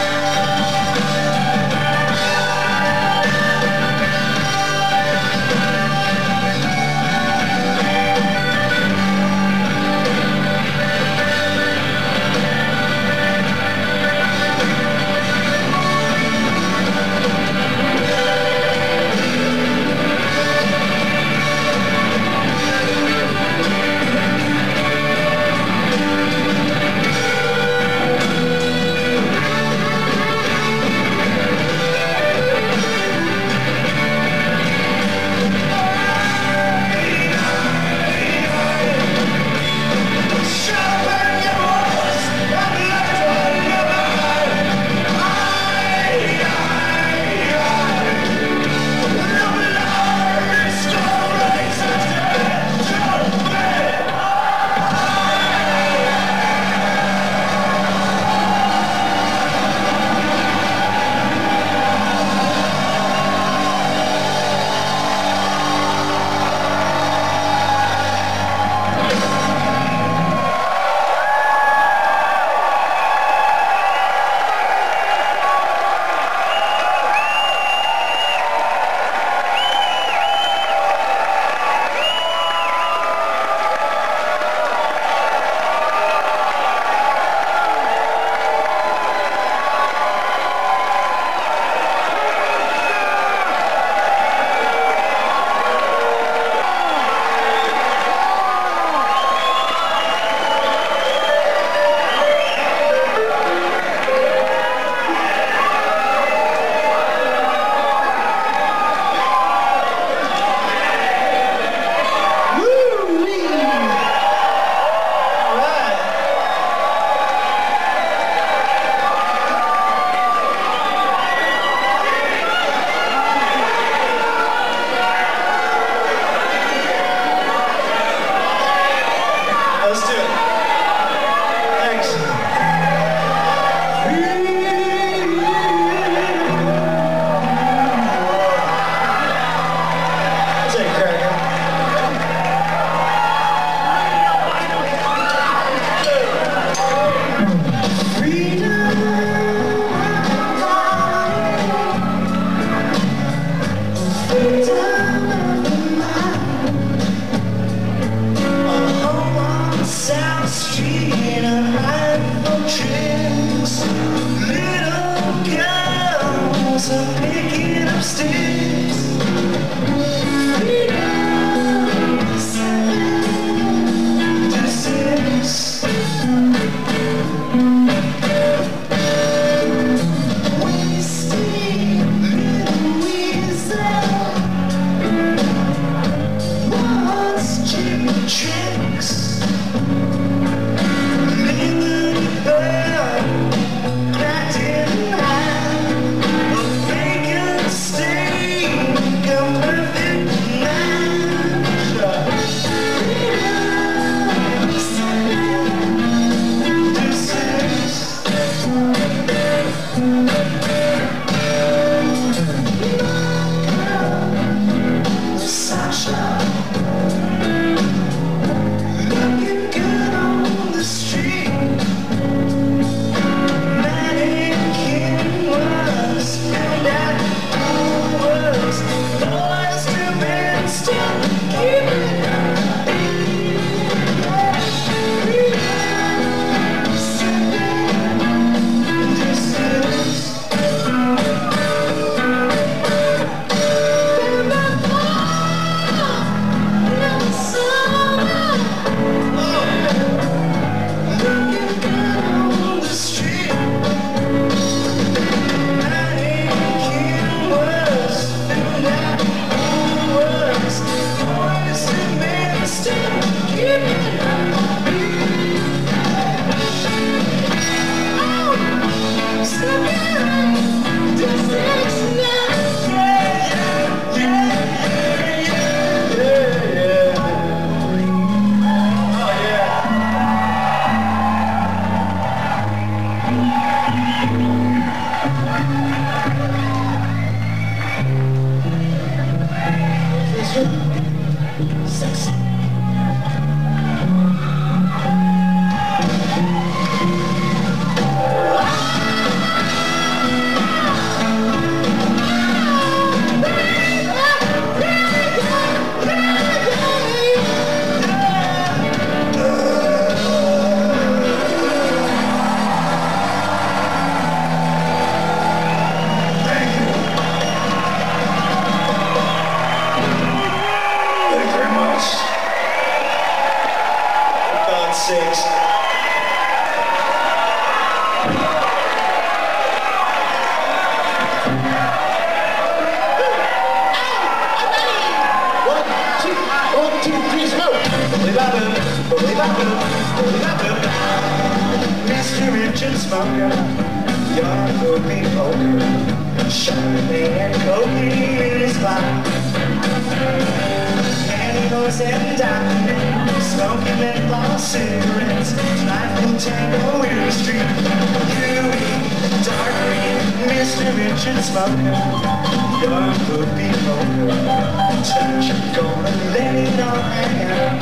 Mister Richard Smoker, young movie poker, Chardonnay and cocaine in his mouth. Pantyhose and diamond, smoking menthol cigarettes, life will tango in the street. Huey, dark green, Mister Richard Smoker, young movie poker, touch you gonna let it all hang out.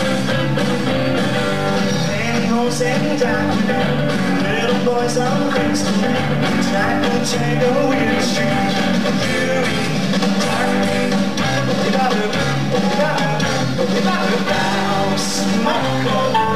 Pantyhose and diamond, little boys on crystal, life will tango in the street. Huey, dark green, we gotta, we gotta, we gotta bounce, smoke.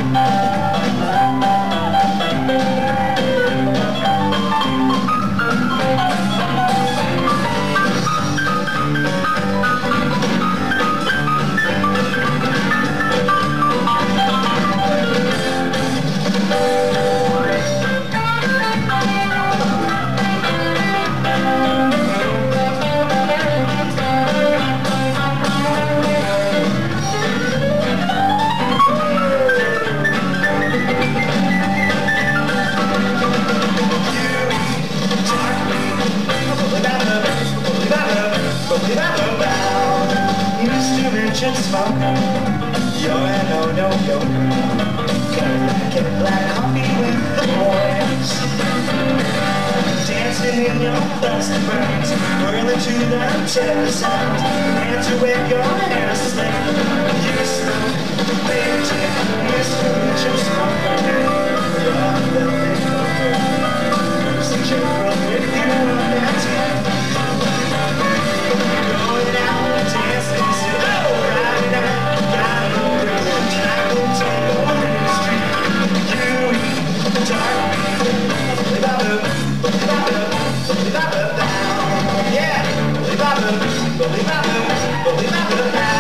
Mister Richard Smoker, you're an oh-no-yoker. Gonna get black coffee with the boys, dancing in your dusty burns, whirling to the cheddar sound, and to wave your hair slick. You smoke, baby, Mister Richard Smoker, you're a velvet coker. Who's the general with you on that time? Going out and dancing. Yeah, believe I do, believe I do, believe I do now.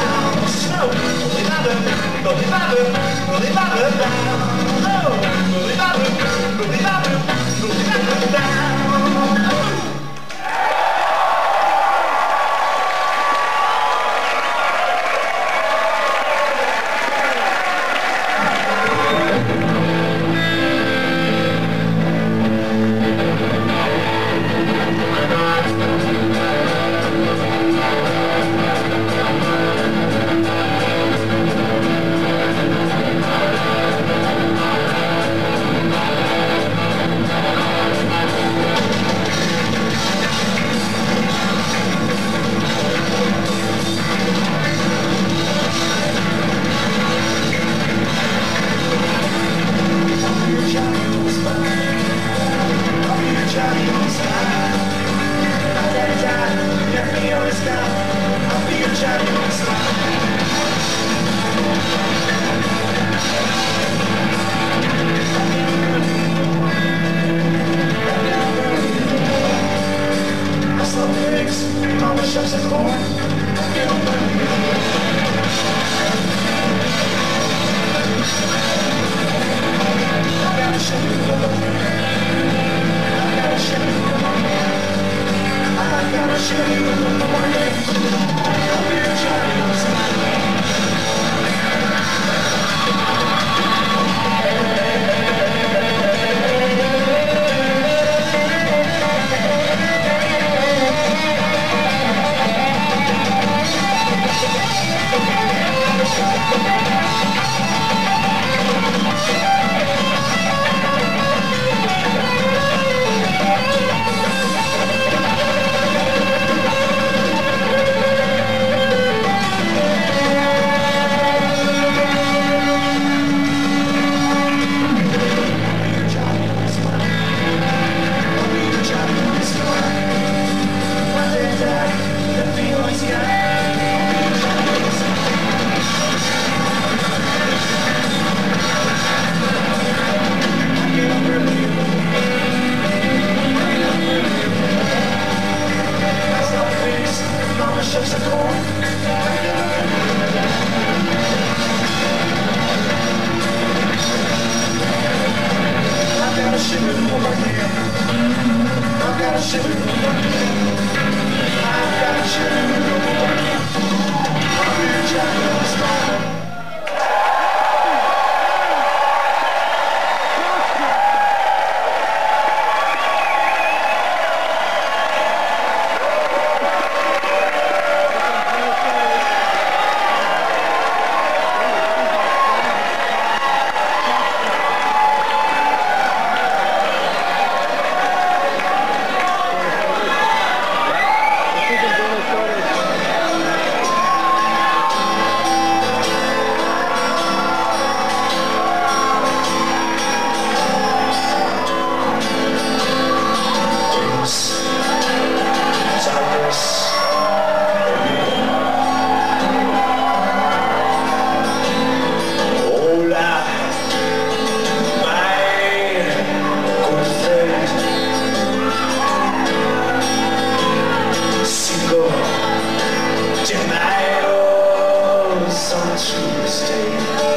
to stay,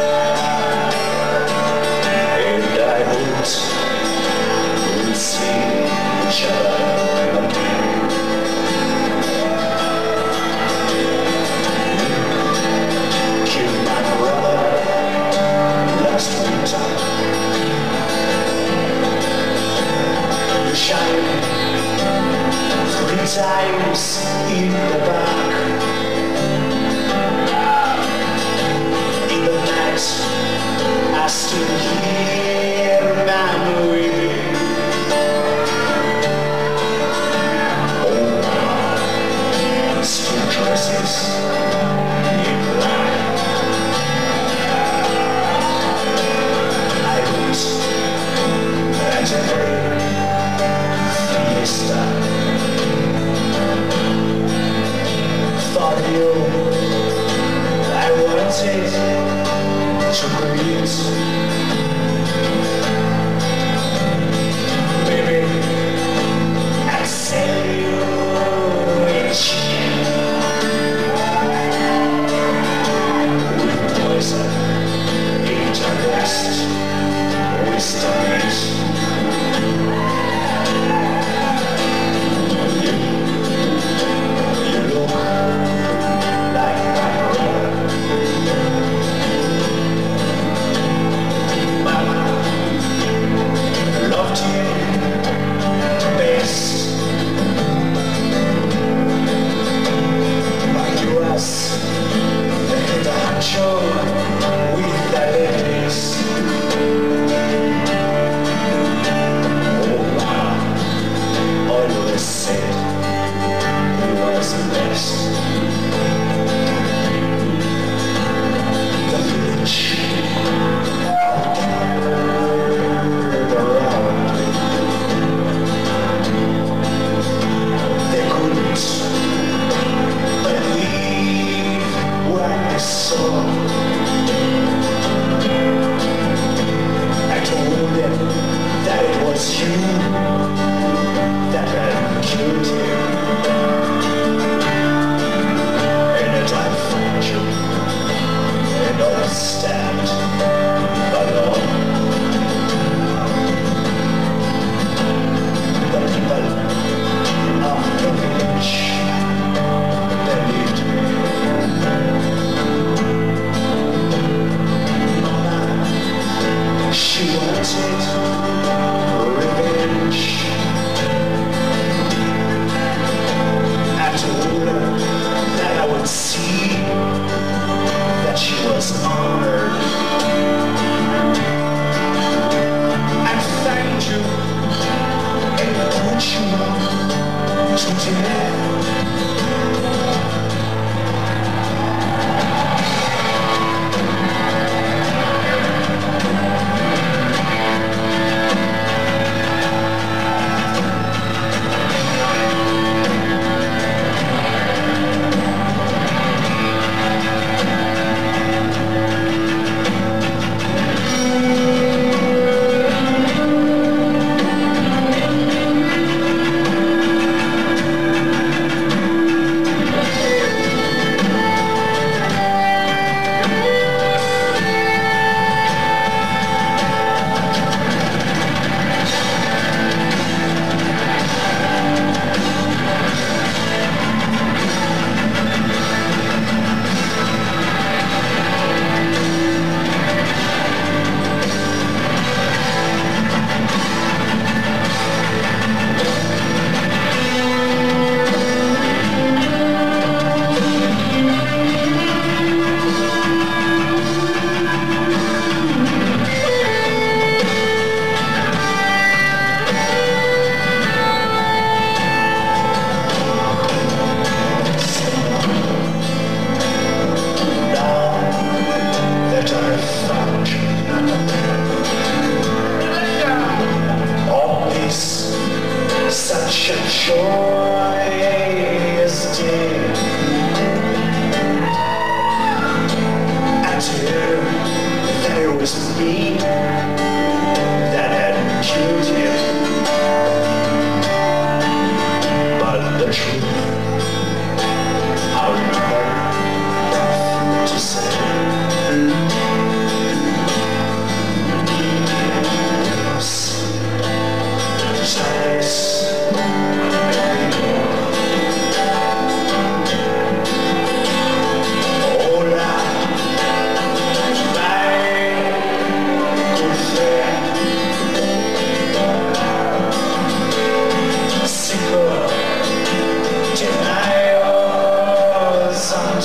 and I hoped we'd see each other again. You killed my brother last winter. You shot him three times in the back. I still hear memory. Oh, my still dresses in black. I went at every fiesta. Thought of you, I wanted to breathe. Baby, I sell you a chicken with poison, eat the rest with stomach. You, you look like my brother.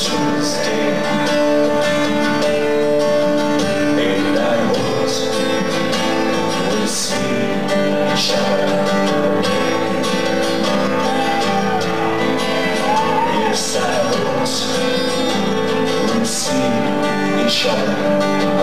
Tuesday, and I hope we'll see each other again. Yes, I hope we'll see each other